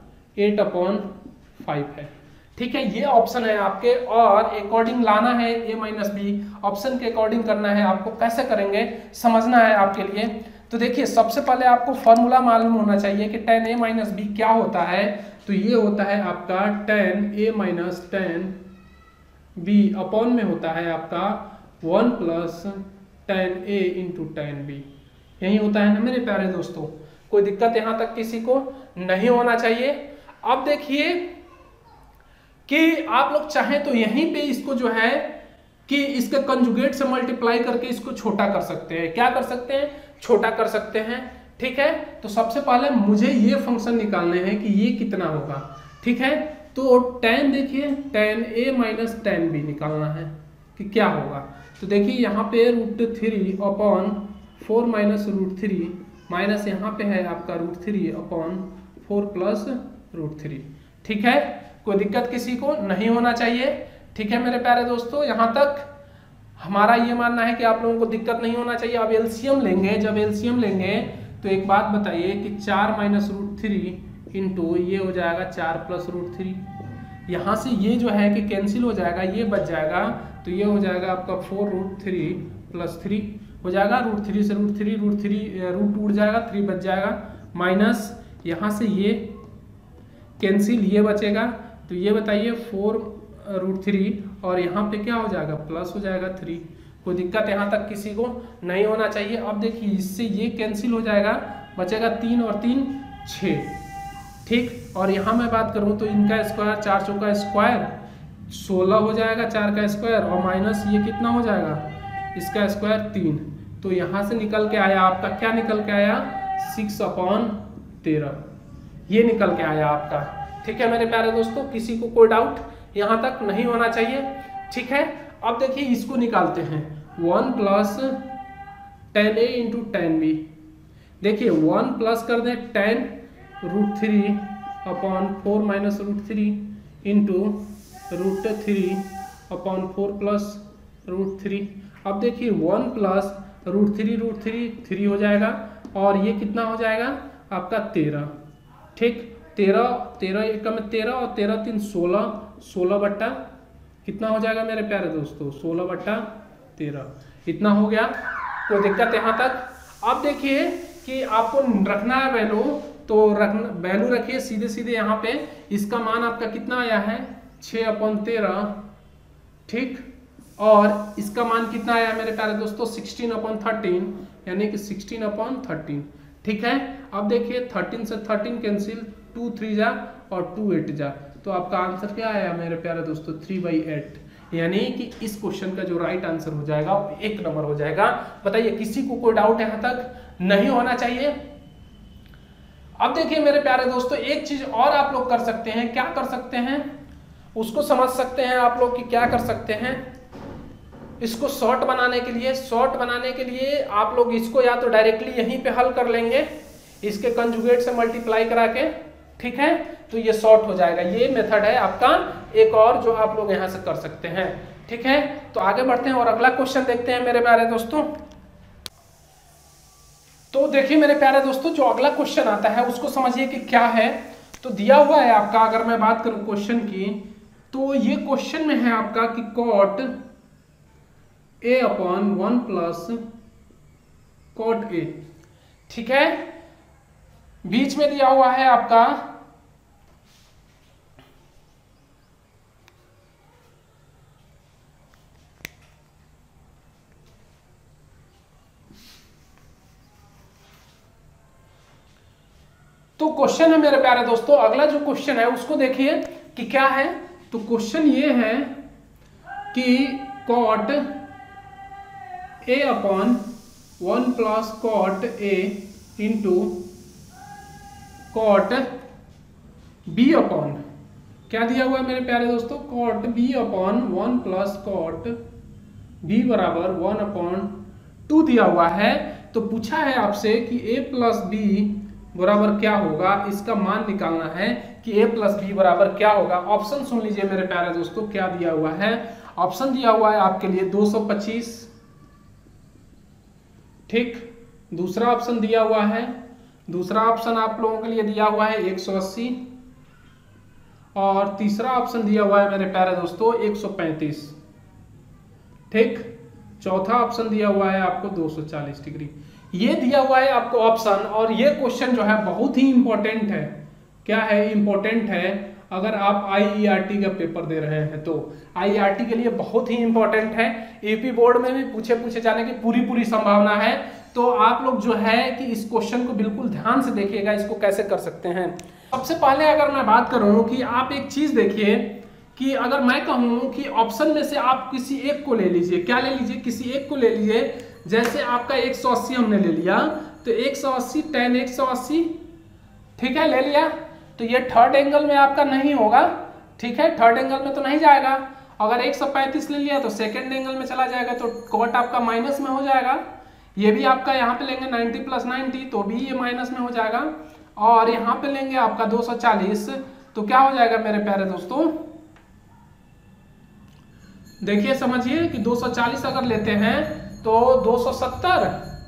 8/5 है। ठीक है, ये ऑप्शन है आपके, और अकॉर्डिंग लाना है a - b, ऑप्शन के अकॉर्डिंग करना है आपको। कैसे करेंगे समझना है आपके लिए। तो देखिए सबसे पहले आपको फॉर्मूला मालूम होना चाहिए कि tan a - b क्या होता है। तो ये होता है आपका tan a - tan b upon में होता है आपका 1 + tan a × tan b। यही होता है ना मेरे प्यारे दोस्तों। कोई दिक्कत यहाँ तक किसी को नहीं होना चाहिए। अब देखिए कि आप लोग चाहें तो यहीं पे इसको जो है कि इसके कंजुगेट से मल्टीप्लाई करके इसको छोटा कर सकते हैं। क्या कर सकते हैं? छोटा कर सकते हैं। ठीक है, तो सबसे पहले मुझे ये फंक्शन निकालने हैं कि ये कितना होगा। ठीक है, तो tan देखिए tan a minus tan b निकालना है कि क्या होगा। तो देखिए यहाँ पे √3 अपॉन 4 माइनस √3 माइनस यहाँ पे है आपका √3 अपॉन 4 प्लस √3। ठीक है, कोई दिक्कत किसी को नहीं होना चाहिए। ठीक है मेरे प्यारे दोस्तों, यहाँ तक हमारा ये मानना है कि आप लोगों को दिक्कत नहीं होना चाहिए। अब एलसीएम लेंगे, जब एलसीएम लेंगे तो एक बात बताइए कि 4 माइनस √3 इंटू ये हो जाएगा 4 प्लस √3। यहाँ से ये जो है कि कैंसिल हो जाएगा, ये बच जाएगा, तो ये हो जाएगा आपका 4√3 प्लस 3 हो जाएगा। √3 से √3 रूट उड़ जाएगा, 3 बच जाएगा, माइनस यहाँ से ये कैंसिल, ये बचेगा। तो ये बताइए 4√3 और यहाँ पे क्या हो जाएगा? प्लस हो जाएगा 3। कोई दिक्कत यहाँ तक किसी को नहीं होना चाहिए। अब देखिए इससे ये कैंसिल हो जाएगा, बचेगा 3 और 3 6। ठीक, और यहाँ मैं बात करूँ तो इनका स्क्वायर 4 चौका स्क्वायर 16 हो जाएगा, 4 का स्क्वायर, और माइनस ये कितना हो जाएगा? इसका स्क्वायर 3। तो यहाँ से निकल के आया आपका, क्या निकल के आया? 6/13 ये निकल के आया आपका। ठीक है मेरे प्यारे दोस्तों, किसी को कोई डाउट यहाँ तक नहीं होना चाहिए। ठीक है, अब देखिए इसको निकालते हैं 1 plus tan a into tan b। देखिए 1 प्लस कर दें tan √3 upon 4 minus √3 into √3 upon 4 plus √3। अब देखिए 1 प्लस √3 3 हो जाएगा, और ये कितना हो जाएगा आपका 13। ठीक, 13 एकम में 13 और 13 3 16, 16 बट्टा कितना हो जाएगा मेरे प्यारे दोस्तों? 16/13 इतना हो गया। कोई दिक्कत यहाँ तक? अब देखिए कि आपको रखना है वैल्यू, तो वैल्यू रखिए सीधे सीधे यहाँ पे। इसका मान आपका कितना आया है? 6/13। ठीक, और इसका मान कितना आया मेरे प्यारे दोस्तों? 16/13, यानी कि 16/13। ठीक है, अब देखिए 13 से 13 कैंसिल, 2 3 जा और 2 8 जा, तो आपका आंसर क्या आया मेरे प्यारे दोस्तों? 3/8। यानी कि इस क्वेश्चन का जो राइट आंसर हो जाएगा 1 नंबर हो जाएगा। बताइए किसी को कोई डाउट यहाँ तक नहीं होना चाहिए। अब देखिए मेरे प्यारे दोस्तों, एक चीज और आप लोग कर सकते हैं। क्या कर सकते हैं उसको समझ सकते हैं आप लोग कि क्या कर सकते हैं। इसको शॉर्ट बनाने के लिए आप लोग इसको या तो डायरेक्टली यहीं पे हल कर लेंगे, इसके कंजुगेट से मल्टीप्लाई करा के। ठीक है, तो ये शॉर्ट हो जाएगा। ये मेथड है आपका एक और जो आप लोग यहाँ से कर सकते हैं। ठीक है, तो आगे बढ़ते हैं और अगला क्वेश्चन देखते हैं मेरे प्यारे दोस्तों। तो देखिए मेरे प्यारे दोस्तों, जो अगला क्वेश्चन आता है उसको समझिए कि क्या है। तो दिया हुआ है आपका, अगर मैं बात करूं क्वेश्चन की, तो ये क्वेश्चन में है आपका कि cot a/1 plus cot a। ठीक है, बीच में दिया हुआ है आपका तो क्वेश्चन है मेरे प्यारे दोस्तों। अगला जो क्वेश्चन है उसको देखिए कि क्या है। तो क्वेश्चन ये है कि cot a/1 plus cot a into cot b/, क्या दिया हुआ है मेरे प्यारे दोस्तों? cot b/1 plus cot b बराबर 1/2 दिया हुआ है। तो पूछा है आपसे कि a प्लस b बराबर क्या होगा, इसका मान निकालना है कि a प्लस b बराबर क्या होगा। ऑप्शन सुन लीजिए मेरे प्यारे दोस्तों, क्या दिया हुआ है। ऑप्शन दिया हुआ है आपके लिए 225। ठीक, दूसरा ऑप्शन दिया हुआ है, दूसरा ऑप्शन आप लोगों के लिए दिया हुआ है 180, और तीसरा ऑप्शन दिया हुआ है मेरे प्यारे दोस्तों 135। ठीक, चौथा ऑप्शन दिया हुआ है आपको 240 डिग्री। ये दिया हुआ है आपको ऑप्शन, और ये क्वेश्चन जो है बहुत ही इंपॉर्टेंट है। क्या है? इंपॉर्टेंट है। अगर आप IERT का पेपर दे रहे हैं तो IERT के लिए बहुत ही इंपॉर्टेंट है। यूपी बोर्ड में भी पूछे जाने की पूरी संभावना है। तो आप लोग जो है कि इस क्वेश्चन को बिल्कुल ध्यान से देखिएगा, इसको कैसे कर सकते हैं। सबसे पहले अगर मैं बात करूं कि आप एक चीज देखिए कि अगर मैं कहूं कि ऑप्शन में से आप किसी एक को ले लीजिए, क्या ले लीजिए, किसी एक को ले लीजिए। जैसे आपका 180 हमने ले लिया, तो 180 tan 180, ठीक है, ले लिया। तो ये थर्ड एंगल में आपका नहीं होगा, ठीक है, थर्ड एंगल में तो नहीं जाएगा। अगर 135 ले लिया तो सेकंड एंगल में चला जाएगा, तो कॉट आपका माइनस में हो जाएगा। ये भी आपका यहाँ पे लेंगे 90 + 90, तो भी ये माइनस में हो जाएगा। और यहाँ पे लेंगे आपका 240, तो क्या हो जाएगा मेरे प्यारे दोस्तों, देखिए समझिए कि 240 अगर लेते हैं तो 270,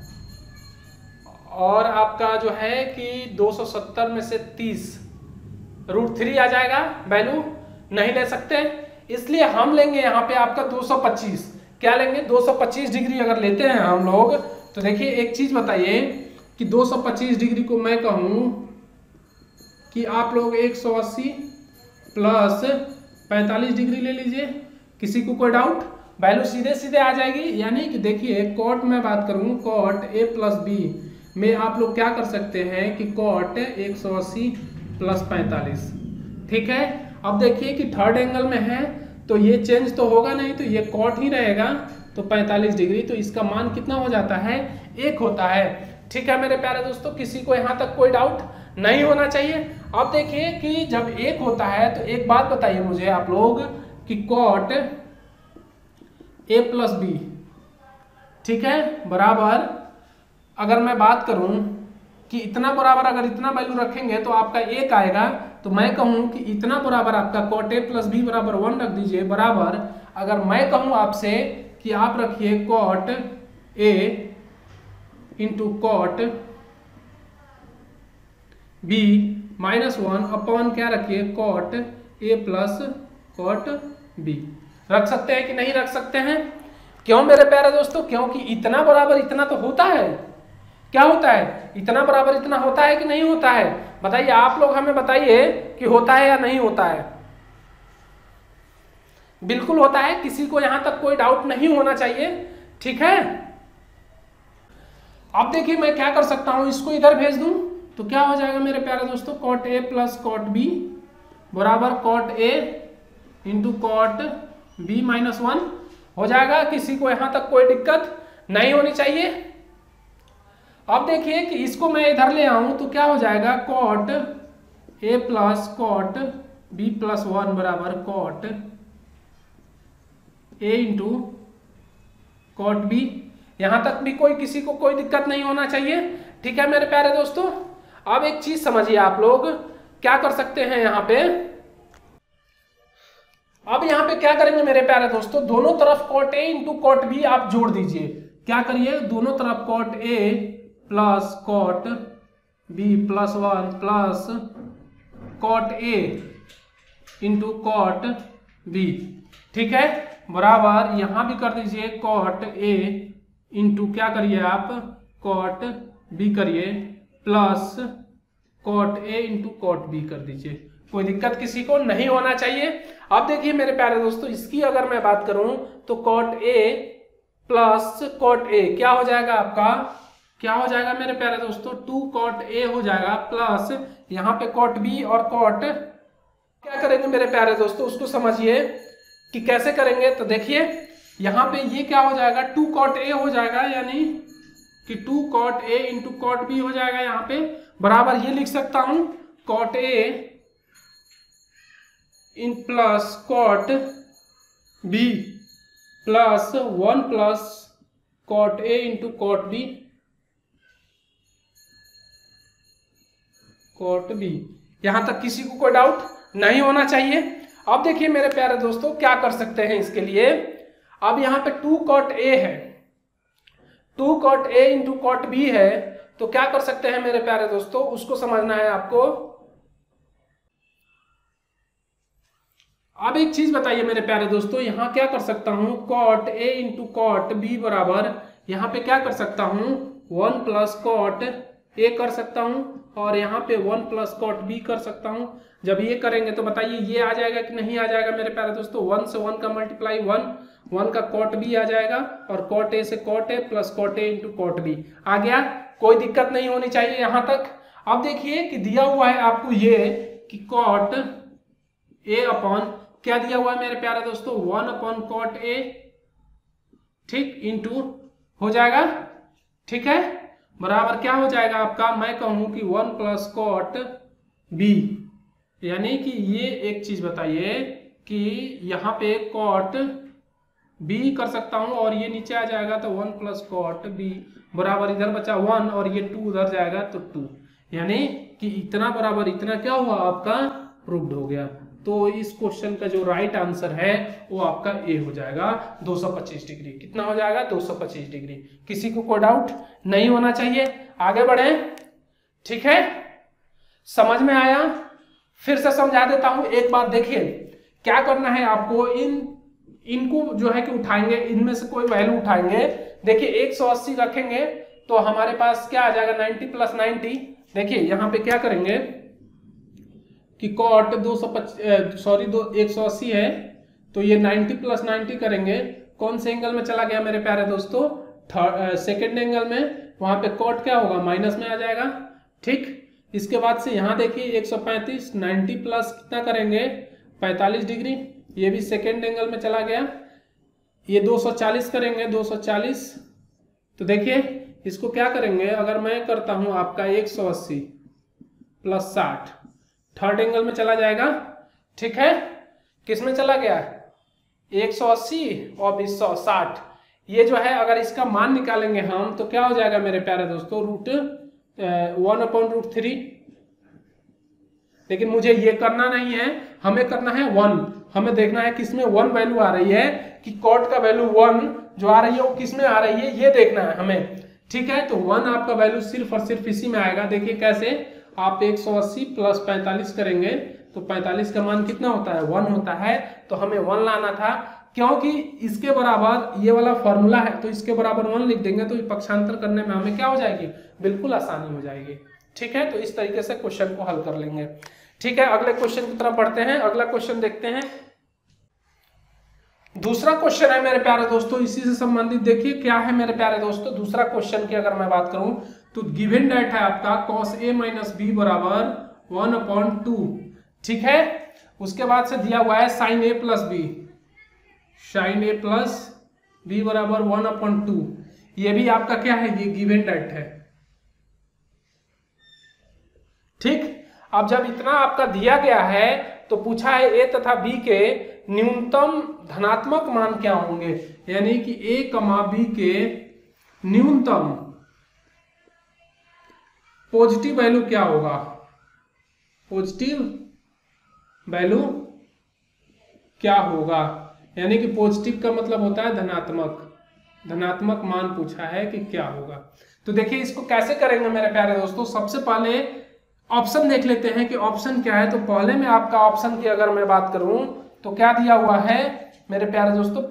और आपका जो है कि 270 में से 30 √3 आ जाएगा, वैल्यू नहीं ले सकते, इसलिए हम लेंगे यहाँ पे आपका 225। क्या लेंगे, 225 डिग्री अगर लेते हैं हम लोग, तो देखिए एक चीज बताइए कि 225 डिग्री को मैं कहूँ कि आप लोग 180 + 45 डिग्री ले लीजिए। किसी को कोई डाउट, वैल्यू सीधे सीधे आ जाएगी। यानी कि देखिए कॉट में बात करूँ, कॉट A + B में आप लोग क्या कर सकते हैं कि कॉट 180 + 45, ठीक है। अब देखिए कि थर्ड एंगल में है तो ये चेंज तो होगा नहीं, तो ये कॉट ही रहेगा, तो 45 डिग्री, तो इसका मान कितना हो जाता है, 1 होता है, ठीक है मेरे प्यारे दोस्तों। किसी को यहाँ तक कोई डाउट नहीं होना चाहिए। अब देखिए कि जब 1 होता है तो एक बात बताइए मुझे आप लोग कि कॉट A + B, ठीक है, बराबर, अगर मैं बात करूं कि इतना बराबर अगर इतना वैल्यू रखेंगे तो आपका 1 आएगा, तो मैं कहूं कि इतना बराबर आपका कॉट A + B बराबर 1 रख दीजिए, बराबर अगर मैं कहूं आपसे कि आप रखिए cot A × cot B -1 upon क्या रखिए, कॉट A + कॉट B। रख सकते हैं कि नहीं रख सकते हैं? क्यों मेरे प्यारे दोस्तों, क्योंकि इतना बराबर इतना तो होता है। क्या होता है, इतना बराबर इतना होता है कि नहीं होता है? बताइए आप लोग, हमें बताइए कि होता है या नहीं होता है। बिल्कुल होता है, किसी को यहां तक कोई डाउट नहीं होना चाहिए, ठीक है। अब देखिए मैं क्या कर सकता हूं, इसको इधर भेज दूं तो क्या हो जाएगा मेरे प्यारे दोस्तों, कॉट A + कॉट B बराबर कॉट A × कॉट B -1 हो जाएगा। किसी को यहां तक कोई दिक्कत नहीं होनी चाहिए। अब देखिए कि इसको मैं इधर ले आऊं तो क्या हो जाएगा, कॉट A + कॉट B + 1 बराबर कॉट A × कॉट B। यहां तक भी कोई किसी को कोई दिक्कत नहीं होना चाहिए, ठीक है मेरे प्यारे दोस्तों। अब एक चीज समझिए, आप लोग क्या कर सकते हैं यहाँ पे, अब यहाँ पे क्या करेंगे मेरे प्यारे दोस्तों, दोनों तरफ कॉट A × कॉट B आप जोड़ दीजिए। क्या करिए, दोनों तरफ cot A + cot B + 1 plus cot A × cot B, ठीक है, बराबर यहां भी कर दीजिए कॉट A × क्या करिए आप, कॉट B करिए, plus cot A × cot B कर दीजिए। कोई दिक्कत किसी को नहीं होना चाहिए। अब देखिए मेरे प्यारे दोस्तों, इसकी अगर मैं बात करूं तो कॉट A + कॉट A क्या हो जाएगा आपका, क्या हो जाएगा मेरे प्यारे दोस्तों, 2 कॉट A हो जाएगा, प्लस यहाँ पे कॉट B और कॉट, क्या करेंगे मेरे प्यारे दोस्तों, उसको समझिए कि कैसे करेंगे। तो देखिए यहाँ पे ये क्या हो जाएगा, 2 कॉट A हो जाएगा, यानी कि 2 कॉट A × कॉट B हो जाएगा यहाँ पे, बराबर ये लिख सकता हूं cot A plus cot B plus 1 plus cot A × cot B, cot B। यहां तक किसी को कोई डाउट नहीं होना चाहिए। अब देखिए मेरे प्यारे दोस्तों क्या कर सकते हैं इसके लिए, अब यहाँ पे 2 कॉट A है, 2 कॉट A × कॉट B है, तो क्या कर सकते हैं मेरे प्यारे दोस्तों, उसको समझना है आपको। अब एक चीज बताइए मेरे प्यारे दोस्तों, यहां क्या कर सकता हूं, कॉट A × कॉट B बराबर, यहां पे क्या कर सकता हूं, 1 प्लस कॉट A कर सकता हूं, और यहाँ पे 1 प्लस कॉट बी कर सकता हूँ। जब ये करेंगे तो बताइए ये आ जाएगा कि नहीं आ जाएगा मेरे प्यारे दोस्तों। 1 से 1 का मल्टीप्लाई 1 का कॉट बी आ जाएगा और कॉट ए से cot A plus cot A into cot B आ गया। कोई दिक्कत नहीं होनी चाहिए यहाँ तक। अब देखिए कि दिया हुआ है आपको ये कि कॉट ए अपॉन क्या दिया हुआ है मेरे प्यारे दोस्तों 1 अपॉन कॉट ए, ठीक, इंटू हो जाएगा, ठीक है, बराबर क्या हो जाएगा आपका, मैं कहूं कि 1 प्लस कॉट बी, यानी कि ये एक चीज बताइए कि यहाँ पे कॉट बी कर सकता हूं और ये नीचे आ जाएगा तो 1 प्लस कॉट बी बराबर इधर बचा 1 और ये 2 उधर जाएगा तो 2, यानी कि इतना बराबर इतना क्या हुआ आपका प्रूव्ड हो गया। तो इस क्वेश्चन का जो राइट आंसर है वो आपका ए हो जाएगा 225 डिग्री। कितना हो जाएगा 225 डिग्री। किसी को कोई डाउट नहीं होना चाहिए। आगे बढ़े, ठीक है, समझ में आया? फिर से समझा देता हूं एक बार। देखिए क्या करना है आपको, इनको जो है कि उठाएंगे, इनमें से कोई वैल्यू उठाएंगे। देखिए 180 रखेंगे तो हमारे पास क्या आ जाएगा 90 प्लस 90। देखिए यहाँ पे क्या करेंगे कि कॉट 180 है तो ये 90 प्लस 90 करेंगे। कौन से एंगल में चला गया मेरे प्यारे दोस्तों, सेकेंड एंगल में। वहां पे कॉट क्या होगा माइनस में आ जाएगा, ठीक। इसके बाद से यहाँ देखिए 135 90 प्लस कितना करेंगे 45 डिग्री, ये भी सेकेंड एंगल में चला गया। ये 240 करेंगे 240, तो देखिए इसको क्या करेंगे, अगर मैं करता हूं आपका 180 प्लस 60 थर्ड एंगल में चला जाएगा, ठीक है। किस में चला गया 180 और 260। ये जो है अगर इसका मान निकालेंगे हम तो क्या हो जाएगा मेरे प्यारे दोस्तों √1/√3। लेकिन मुझे ये करना नहीं है, हमें करना है 1। हमें देखना है किसमें 1 वैल्यू आ रही है, कि कॉट का वैल्यू 1 जो आ रही है वो किसमें आ रही है ये देखना है हमें, ठीक है। तो 1 आपका वैल्यू सिर्फ और सिर्फ इसी में आएगा। देखिए कैसे, आप 180 प्लस 45 करेंगे तो 45 का मान कितना होता है 1 होता है। तो हमें 1 लाना था, क्योंकि इसके बराबर ये वाला फॉर्मूला है तो इसके बराबर 1 लिख देंगे तो पक्षांतर करने में हमें क्या हो जाएगी, बिल्कुल आसानी हो जाएगी, ठीक है। तो इस तरीके से क्वेश्चन को हल कर लेंगे, ठीक है। अगले क्वेश्चन की तरफ बढ़ते हैं। अगला क्वेश्चन देखते हैं। दूसरा क्वेश्चन है मेरे प्यारे दोस्तों इसी से संबंधित। देखिए क्या है मेरे प्यारे दोस्तों, दूसरा क्वेश्चन की अगर मैं बात करूं तो गिवन डेट है आपका cos a माइनस बी बराबर 1/2, ठीक है। उसके बाद से दिया हुआ है sin a प्लस बी बराबर 1/2। ये भी आपका क्या है, ये गिवन डेट है, ठीक। अब जब इतना आपका दिया गया है तो पूछा है a तथा b के न्यूनतम धनात्मक मान क्या होंगे, यानी कि a, b के न्यूनतम पॉजिटिव वैल्यू क्या होगा। पॉजिटिव वैल्यू क्या होगा, यानी कि पॉजिटिव का मतलब होता है धनात्मक मान पूछा है कि क्या होगा। तो देखिए इसको कैसे करेंगे मेरे प्यारे दोस्तों। सबसे पहले ऑप्शन देख लेते हैं कि ऑप्शन क्या है। तो पहले में आपका ऑप्शन की अगर मैं बात करूं तो क्या दिया हुआ है मेरे प्यारे दोस्तों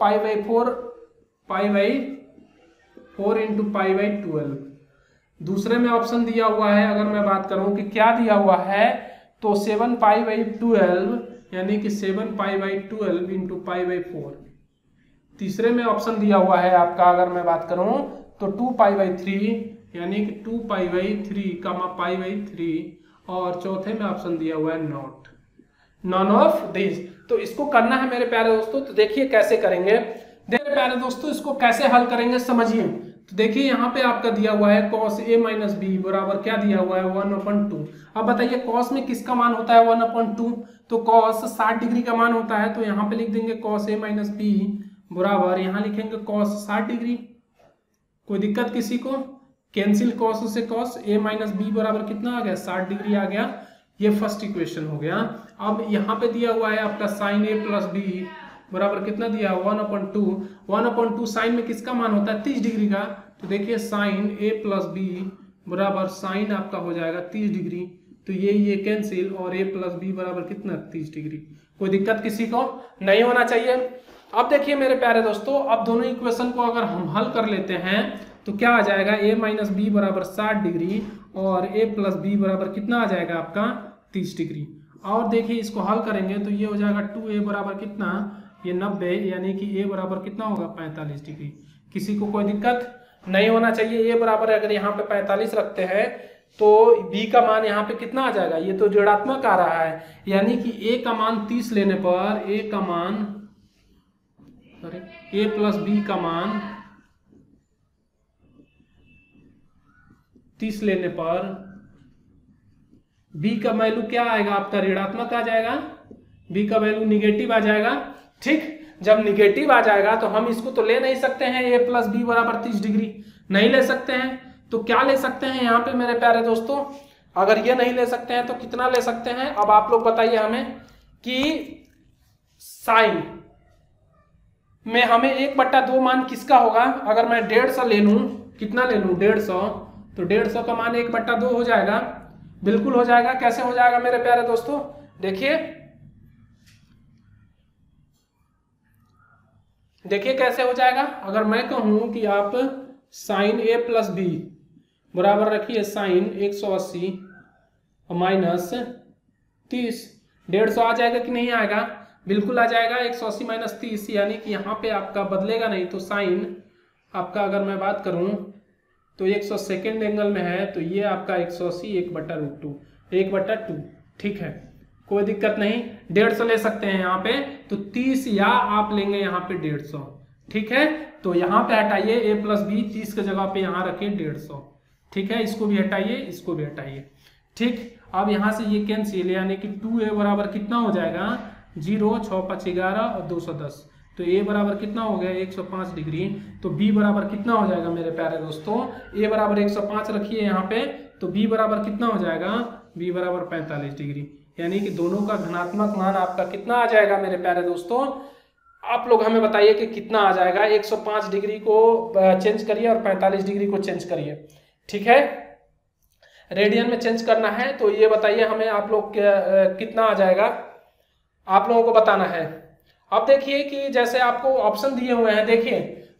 π/4 इंटू π/12। दूसरे में ऑप्शन दिया हुआ है अगर मैं बात करूं कि क्या दिया हुआ है तो 7π/12 यानी कि 7π/12 इंटू π/4। तीसरे में ऑप्शन दिया हुआ है आपका अगर मैं बात करूं तो 2π/3 यानी कि 2π/3 π/3। और चौथे में ऑप्शन दिया हुआ है नॉन ऑफ दिस। तो इसको करना है मेरे प्यारे दोस्तों। तो देखिए कैसे करेंगे, मेरे प्यारे दोस्तों इसको कैसे हल करेंगे समझिए। तो देखिए यहाँ पे आपका दिया हुआ है cos a माइनस बी बराबर क्या दिया हुआ है 1/2। अब बताइए cos में किसका मान होता है 1/2, तो cos 60 डिग्री का मान होता है। तो यहाँ पे लिख देंगे cos a माइनस बी बराबर, यहाँ लिखेंगे cos 60 डिग्री। कोई दिक्कत किसी को, कैंसिल cos से cos a माइनस बी बराबर कितना आ गया 60 डिग्री आ गया। ये फर्स्ट इक्वेशन हो गया। अब यहाँ पे दिया हुआ है आपका sin a प्लस बी बराबर कितना दिया 1/2 साइन में किसका मान होता है 30 डिग्री का। तो देखिए sin a प्लस बी बराबर साइन आपका हो जाएगा 30 डिग्री। तो ये कैंसिल और a प्लस बी बराबर कितना 30 डिग्री। कोई दिक्कत किसी को नहीं होना चाहिए। अब देखिए मेरे प्यारे दोस्तों, अब दोनों इक्वेशन को अगर हम हल कर लेते हैं तो क्या आ जाएगा a माइनस बी बराबर 60 डिग्री और a प्लस बी बराबर कितना आ जाएगा आपका 30 डिग्री। और देखिए इसको हल करेंगे तो ये हो जाएगा 2a बराबर कितना, ये 90, यानी कि a बराबर कितना होगा 45 डिग्री। किसी को कोई दिक्कत नहीं होना चाहिए। a बराबर अगर यहाँ पे 45 रखते हैं तो b का मान यहाँ पे कितना आ जाएगा, ये तो ऋणात्मक आ रहा है, यानी कि a का मान 30 लेने पर a का मान a प्लस बी का मान 30 लेने पर b का वैल्यू क्या आएगा आपका, ऋणात्मक आ जाएगा, b का वैल्यू निगेटिव आ जाएगा। ठीक, जब निगेटिव आ जाएगा तो हम इसको तो ले नहीं सकते हैं a प्लस बी बराबर 30 डिग्री, नहीं ले सकते हैं। तो क्या ले सकते हैं यहाँ पे मेरे प्यारे दोस्तों, अगर ये नहीं ले सकते हैं तो कितना ले सकते हैं। अब आप लोग बताइए हमें कि साइन में हमें 1/2 मान किसका होगा। अगर मैं 150 ले लूं, कितना ले लूं 150, तो 150 का मान 1/2 हो जाएगा, बिल्कुल हो जाएगा। कैसे हो जाएगा मेरे प्यारे दोस्तों, देखिए कैसे हो जाएगा। अगर मैं कहूं कि आप साइन a प्लस बी बराबर रखिए साइन 180 माइनस 30, 150 आ जाएगा कि नहीं आएगा, बिल्कुल आ जाएगा। 180 माइनस 30, यानी कि यहाँ पे आपका बदलेगा नहीं, तो साइन आपका अगर मैं बात करूं तो 102 एंगल में है, तो ये आपका 180 1/2, ठीक है, कोई दिक्कत नहीं। 150 ले सकते हैं यहाँ पे, तो 30 या आप लेंगे यहाँ पे 150, ठीक है। तो यहाँ पे हटाइए a प्लस बी, 30 की जगह पे यहाँ रखे 150, ठीक है। इसको भी हटाइए, इसको भी हटाइए, ठीक। अब यहाँ से ये कैंसिल, यानी कि 2a बराबर कितना हो जाएगा 0, 6 5 11 और 210, तो a बराबर कितना हो गया 105 डिग्री। तो b बराबर कितना हो जाएगा मेरे प्यारे दोस्तों, a बराबर 105 रखिए यहाँ पे, तो b बराबर कितना हो जाएगा, b बराबर 45 डिग्री, यानी कि दोनों का धनात्मक मान आपका कितना आ जाएगा मेरे प्यारे दोस्तों। आप लोग हमें बताइए कि कितना आ जाएगा। 105 डिग्री को चेंज करिए और 45 डिग्री को चेंज करिए, ठीक है। रेडियन में चेंज करना है, तो ये बताइए हमें आप लोग कितना आ जाएगा, आप लोगों को बताना है। अब देखिए कि जैसे आपको ऑप्शन दिए हुए हैं, देखिए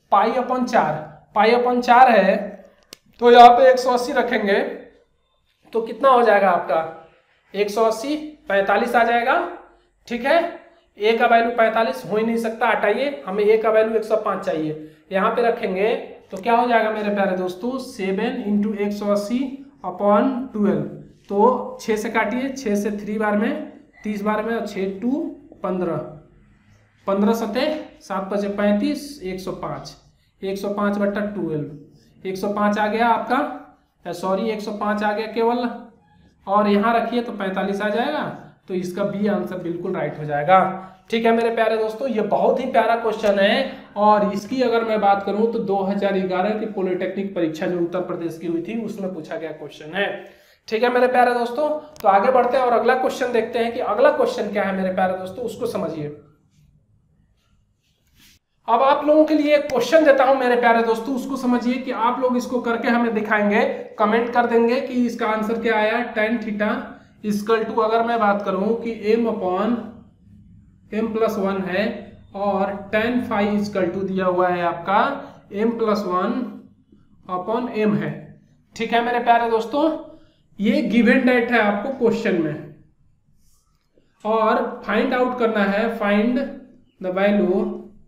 पाई/4 है, तो यहाँ पे 180 रखेंगे तो कितना हो जाएगा आपका 180, 45 आ जाएगा, ठीक है। a का वैल्यू 45 हो ही नहीं सकता, हटाइए, हमें a का वैल्यू 105 चाहिए, यहाँ पे रखेंगे तो क्या हो जाएगा मेरे प्यारे दोस्तों 7 × 180/12, तो 6 से काटिए, 6 से 3 बार में 30 बार में, और 6 2 15, 15 सते 7 5 35, 105, 105/12, 105 आ गया आपका, सॉरी 105 आ गया केवल, और यहाँ रखिए तो 45 आ जाएगा, तो इसका बी आंसर बिल्कुल राइट हो जाएगा, ठीक है मेरे प्यारे दोस्तों। ये बहुत ही प्यारा क्वेश्चन है, और इसकी अगर मैं बात करूं तो 2011 की पॉलिटेक्निक परीक्षा जो उत्तर प्रदेश की हुई थी उसमें पूछा गया क्वेश्चन है, ठीक है मेरे प्यारे दोस्तों। तो आगे बढ़ते हैं और अगला क्वेश्चन देखते हैं कि अगला क्वेश्चन क्या है मेरे प्यारे दोस्तों, उसको समझिए। अब आप लोगों के लिए एक क्वेश्चन देता हूं मेरे प्यारे दोस्तों, उसको समझिए कि आप लोग इसको करके हमें दिखाएंगे, कमेंट कर देंगे कि इसका आंसर क्या आया। tan थीटा इक्वल टू, अगर मैं बात करूं कि m/m+1 है, और tan phi इक्वल टू दिया हुआ है आपका m+1/m है, ठीक है मेरे प्यारे दोस्तों। ये गिवन डेट है आपको क्वेश्चन में, और फाइंड आउट करना है, find the value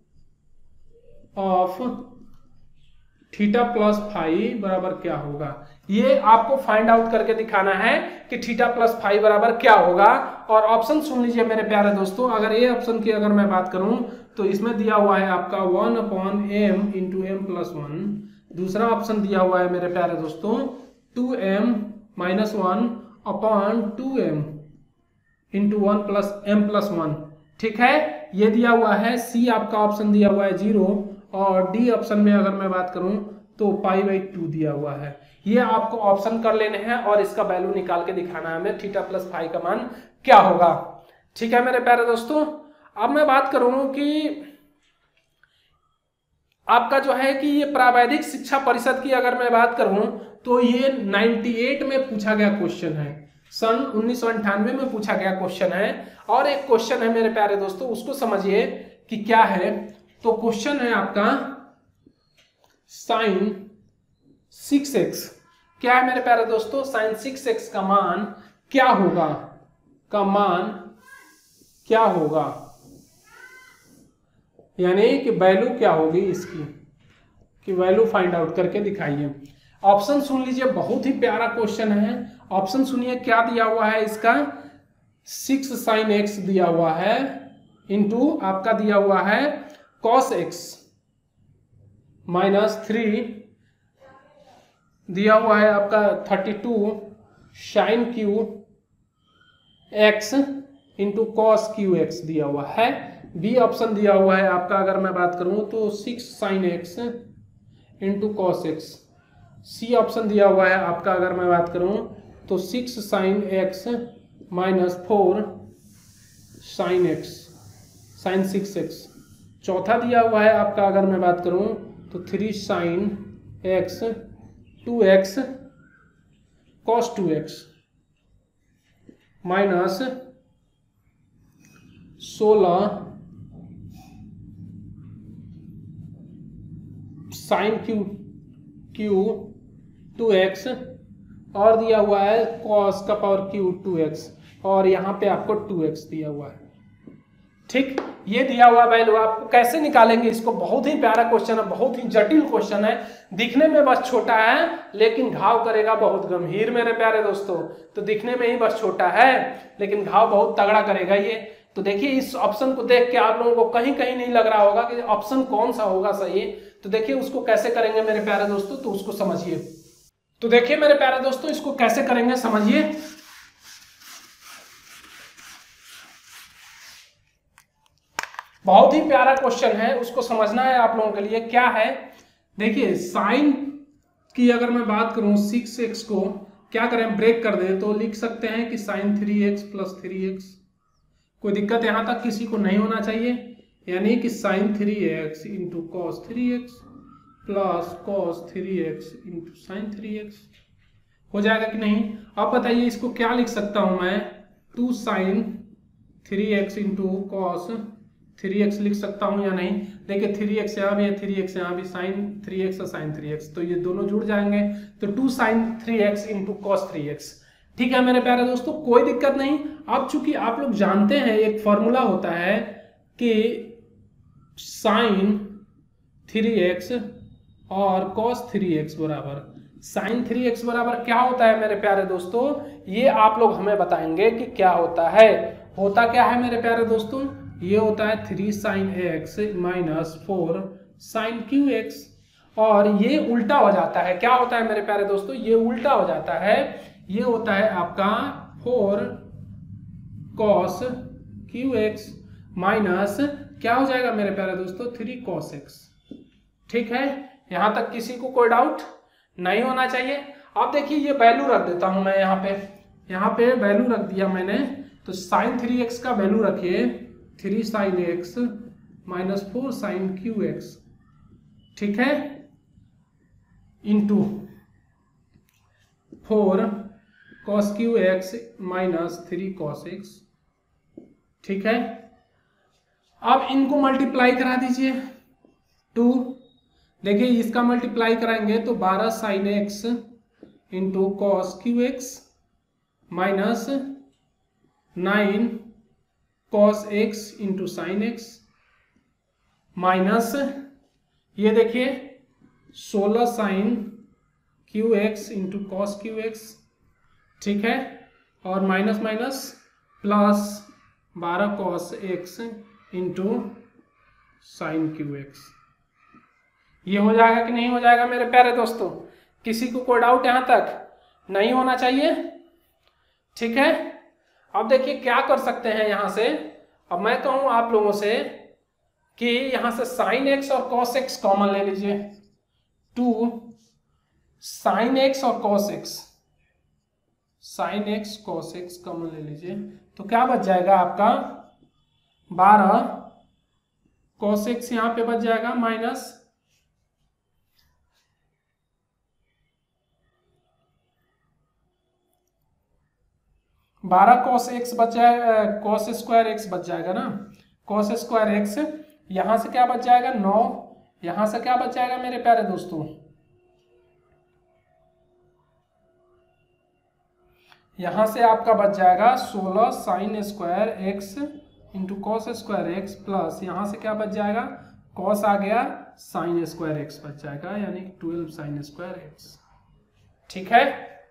of theta plus phi बराबर क्या होगा। ये आपको फाइंड आउट करके दिखाना है कि थीटा प्लस फाई बराबर क्या होगा। और ऑप्शन सुन लीजिए मेरे प्यारे दोस्तों, अगर ये ऑप्शन की अगर मैं बात करूं तो इसमें दिया हुआ है आपका 1/m × m+1, दूसरा ऑप्शन दिया हुआ है मेरे प्यारे दोस्तों 2m - 1/2m × 1+m+1, ठीक है। ये दिया हुआ है, सी आपका ऑप्शन दिया हुआ है 0, और डी ऑप्शन में अगर मैं बात करूं तो π/2 दिया हुआ है। ये आपको ऑप्शन कर लेने हैं और इसका वैल्यू निकाल के दिखाना है हमें, थीटा प्लस फाई का मान क्या होगा, ठीक है मेरे प्यारे दोस्तों। अब मैं बात करूं कि आपका जो है कि ये प्रावैधिक शिक्षा परिषद की अगर मैं बात करूं तो ये 98 में पूछा गया क्वेश्चन है, सन 1998 में पूछा गया क्वेश्चन है। और एक क्वेश्चन है मेरे प्यारे दोस्तों, उसको समझिए कि क्या है। तो क्वेश्चन है आपका साइन 6x क्या है मेरे प्यारे दोस्तों, साइन 6x का मान क्या होगा, यानी कि वैल्यू क्या होगी इसकी, कि वैल्यू फाइंड आउट करके दिखाइए। ऑप्शन सुन लीजिए, बहुत ही प्यारा क्वेश्चन है। ऑप्शन सुनिए क्या दिया हुआ है इसका, 6 sin x दिया हुआ है इंटू आपका दिया हुआ है cos x माइनस 3 दिया हुआ है आपका 32 sin q x into cos cube x दिया हुआ है। बी ऑप्शन दिया हुआ है आपका, अगर मैं बात करूं तो 6 sin x into cos x. C option दिया हुआ है आपका, अगर मैं बात करूं तो 6 sin x minus 4 sin x sin 6x। चौथा दिया हुआ है आपका, अगर मैं बात करूं तो 3 sin x 2x cos 2x minus 16 sin cube 2x और दिया हुआ है cos का पावर क्यू 2x और यहाँ पे आपको 2x दिया हुआ है। ठीक, ये दिया हुआ वैल्यू आप कैसे निकालेंगे इसको, बहुत ही प्यारा क्वेश्चन है, बहुत ही जटिल क्वेश्चन है। दिखने में बस छोटा है लेकिन घाव करेगा बहुत गंभीर मेरे प्यारे दोस्तों। तो दिखने में ही बस छोटा है लेकिन घाव बहुत तगड़ा करेगा ये। तो देखिए इस ऑप्शन को देख के आप लोगों को कहीं कहीं नहीं लग रहा होगा कि ऑप्शन कौन सा होगा सही। तो देखिए उसको कैसे करेंगे मेरे प्यारे दोस्तों, तो उसको समझिए। तो देखिए मेरे प्यारे दोस्तों इसको कैसे करेंगे समझिए। बहुत ही प्यारा क्वेश्चन है, उसको समझना है आप लोगों के लिए। क्या है देखिए, साइन की अगर मैं बात करूं 6x को क्या करें, ब्रेक कर दें तो लिख सकते हैं कि साइन 3x प्लस 3x। कोई दिक्कत यहां तक किसी को नहीं होना चाहिए, यानी कि sine 3x into cos 3x plus cos 3x into sine 3x हो जाएगा कि नहीं। अब बताइए इसको क्या लिख सकता हूं मैं, 2 sign 3x into cos 3x लिख सकता हूं या नहीं। देखिए 3x यहाँ भी है, 3x यहाँ भी, साइन 3x और साइन 3x, तो ये दोनों जुड़ जाएंगे तो 2 sign 3x into cos 3x। ठीक है मेरे प्यारे दोस्तों, कोई दिक्कत नहीं। अब चूंकि आप लोग जानते हैं एक फॉर्मूला होता है कि साइन 3x और कॉस 3x बराबर, साइन 3x बराबर क्या होता है मेरे प्यारे दोस्तों, ये आप लोग हमें बताएंगे कि क्या होता है। होता क्या है मेरे प्यारे दोस्तों, ये होता है 3 sine x minus 4 sine cube x, और ये उल्टा हो जाता है। क्या होता है मेरे प्यारे दोस्तों, ये उल्टा हो जाता है। ये होता है आपका 4 कॉस क्यू एक्स माइनस क्या हो जाएगा मेरे प्यारे दोस्तों, 3 कॉस एक्स। ठीक है, यहां तक किसी को कोई डाउट नहीं होना चाहिए। अब देखिए ये वैल्यू रख देता हूं मैं यहाँ पे वैल्यू रख दिया मैंने। तो साइन 3x का वैल्यू रखिए 3 sine x minus 4 sine cube x, ठीक है, into 4 cos cube x minus 3 cos x. ठीक है, अब इनको मल्टीप्लाई करा दीजिए 2। देखिए इसका मल्टीप्लाई कराएंगे तो 12 sine x into cos cube x minus 9 cos x into sine x minus ये देखिए 16 sine cube x into cos cube x. ठीक है, और minus minus plus 12 cos x into sine cube x. ये हो जाएगा कि नहीं हो जाएगा मेरे प्यारे दोस्तों, किसी को कोई डाउट यहां तक नहीं होना चाहिए। ठीक है, अब देखिए क्या कर सकते हैं यहां से। अब मैं कहूं आप लोगों से कि यहां से साइन एक्स और कॉस एक्स कॉमन ले लीजिए, 2 साइन एक्स और cos x, sine x cos x common ले लीजिए, तो क्या बच जाएगा आपका 12 कॉस एक्स यहां पे बच जाएगा माइनस 12 कॉस एक्स बच जाएगा, कॉस स्क्वायर एक्स बच जाएगा ना, कॉस स्क्वायर एक्स। यहां से क्या बच जाएगा 9, यहां से क्या बच जाएगा मेरे प्यारे दोस्तों यहाँ से आपका बच जाएगा 16 sine square x into cos square x plus यहाँ से क्या बच जाएगा, कॉस आ गया, साइन स्क्वायर एक्स बच जाएगा, यानी 12 साइन स्क्वायर एक्स। ठीक है,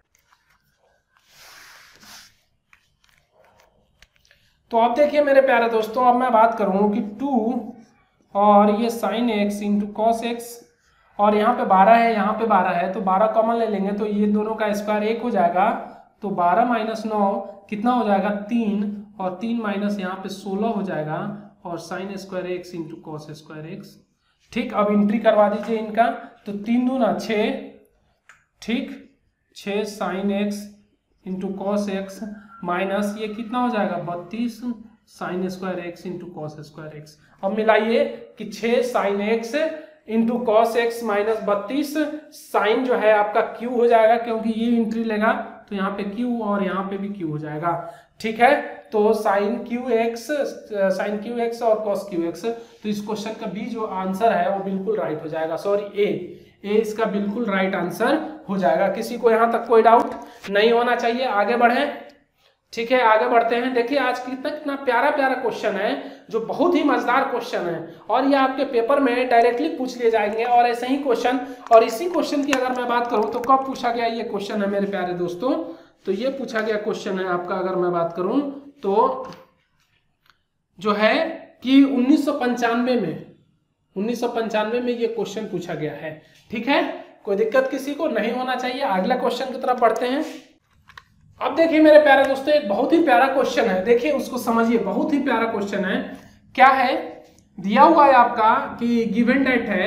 तो अब देखिए मेरे प्यारे दोस्तों, अब मैं बात करूं कि 2 और ये sine x into cos x, और यहाँ पे 12 है, यहाँ पे 12 है, तो 12 कॉमन ले लेंगे तो ये दोनों का स्क्वायर 1 हो जाएगा, तो 12 माइनस 9 कितना हो जाएगा 3, और 3 माइनस यहाँ पे 16 हो जाएगा, और sine square x into cos square x. ठीक, अब एंट्री करवा दीजिए इनका, तो 3 दूना 6, ठीक, 6 sine x into cos x minus ये कितना हो जाएगा 32 sine square x into cos square x. अब मिलाइए कि 6 sine x into cos x minus 32 sine जो है आपका क्यू हो जाएगा, क्योंकि ये एंट्री लेगा तो यहाँ पे क्यू और यहाँ पे भी क्यू हो जाएगा। ठीक है, तो साइन क्यू एक्स और कॉस क्यू एक्स, तो इस क्वेश्चन का बी जो आंसर है वो बिल्कुल राइट हो जाएगा, सॉरी ए इसका बिल्कुल राइट आंसर हो जाएगा। किसी को यहाँ तक कोई डाउट नहीं होना चाहिए, आगे बढ़े। ठीक है, आगे बढ़ते हैं। देखिए आज कितना प्यारा क्वेश्चन है, जो बहुत ही मजेदार क्वेश्चन है, और ये आपके पेपर में डायरेक्टली पूछ लिए जाएंगे। और ऐसे ही क्वेश्चन, और इसी क्वेश्चन की अगर मैं बात करूं तो कब पूछा गया ये क्वेश्चन है मेरे प्यारे दोस्तों, तो ये पूछा गया क्वेश्चन है आपका, अगर मैं बात करूं तो जो है कि 1995 में ये क्वेश्चन पूछा गया है। ठीक है, कोई दिक्कत किसी को नहीं होना चाहिए। अगला क्वेश्चन की तरफ बढ़ते हैं। अब देखिए मेरे प्यारे दोस्तों, एक बहुत ही प्यारा क्वेश्चन है, देखिए उसको समझिए, बहुत ही प्यारा क्वेश्चन है। क्या है, दिया हुआ है आपका कि गिवन डेट है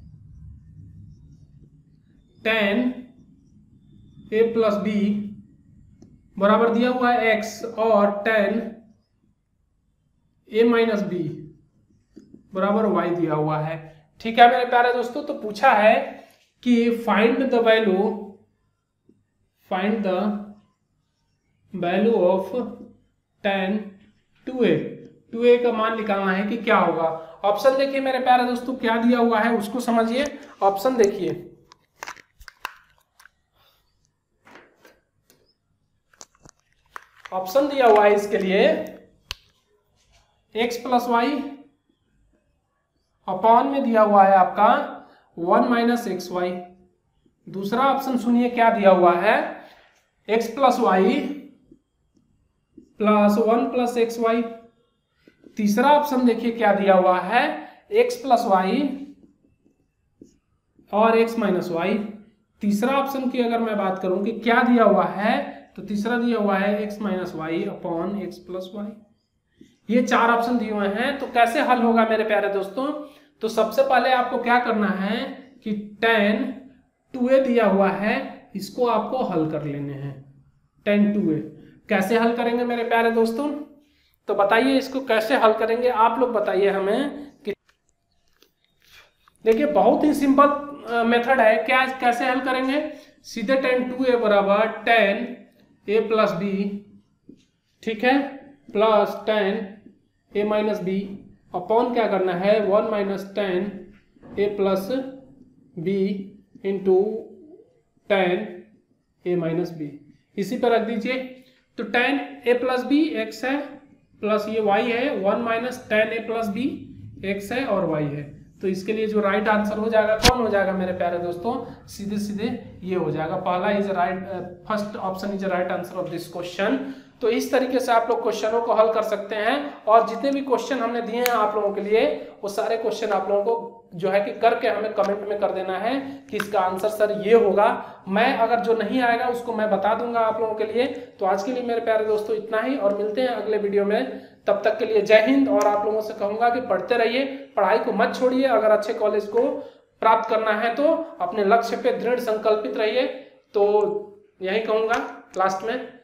10 a प्लस बी बराबर दिया हुआ है x, और 10 a माइनस बी बराबर y दिया हुआ है। ठीक है मेरे प्यारे दोस्तों, तो पूछा है कि find the value of 10 2a का मान निकालना है कि क्या होगा। ऑप्शन देखिए मेरे प्यारे दोस्तों, क्या दिया हुआ है उसको समझिए। ऑप्शन देखिए, ऑप्शन दिया हुआ है इसके लिए x प्लस वाई, अपॉन में दिया हुआ है आपका 1 माइनस एक्स वाई। दूसरा ऑप्शन सुनिए क्या दिया हुआ है, x plus y plus 1 plus x y. तीसरा ऑप्शन देखिए क्या दिया हुआ है, x प्लस वाई और x माइनस वाई। तीसरा ऑप्शन की अगर मैं बात करूं कि क्या दिया हुआ है, तो तीसरा दिया हुआ है x minus y upon x plus y. ये 4 ऑप्शन दिए हुए हैं, तो कैसे हल होगा मेरे प्यारे दोस्तों। तो सबसे पहले आपको क्या करना है कि 10 2a दिया हुआ है, इसको आपको हल कर लेने हैं। 10 2a कैसे हल करेंगे मेरे प्यारे दोस्तों, तो बताइए इसको कैसे हल करेंगे, आप लोग बताइए हमें कि देखिए बहुत ही सिंपल मेथड है। क्या कैसे हल करेंगे, सीधे 10 2a बराबर 10 a प्लस बी, ठीक है, plus 10 a minus B upon क्या करना है 1 minus 10 a plus B into 10 a minus B, इसी पर रख दीजिए। तो 10 a प्लस बी एक्स है, प्लस ये y है, 1 minus 10 a plus B x है और y है। तो इसके लिए जो राइट आंसर हो जाएगा कौन हो जाएगा मेरे प्यारे दोस्तों, सीधे सीधे ये हो जाएगा, पहला is right, first option is right answer of this question. तो इस तरीके से आप लोग क्वेश्चनों को हल कर सकते हैं, और जितने भी क्वेश्चन हमने दिए हैं आप लोगों के लिए, वो सारे क्वेश्चन आप लोगों को जो है कि करके हमें कमेंट में कर देना है कि इसका आंसर सर ये होगा। मैं अगर जो नहीं आएगा उसको मैं बता दूंगा आप लोगों के लिए। तो आज के लिए मेरे प्यारे दोस्तों इतना ही, और मिलते हैं अगले वीडियो में। तब तक के लिए जय हिंद। और आप लोगों से कहूंगा कि पढ़ते रहिए, पढ़ाई को मत छोड़िए। अगर अच्छे कॉलेज को प्राप्त करना है तो अपने लक्ष्य पे दृढ़ संकल्पित रहिए। तो यही कहूंगा लास्ट में।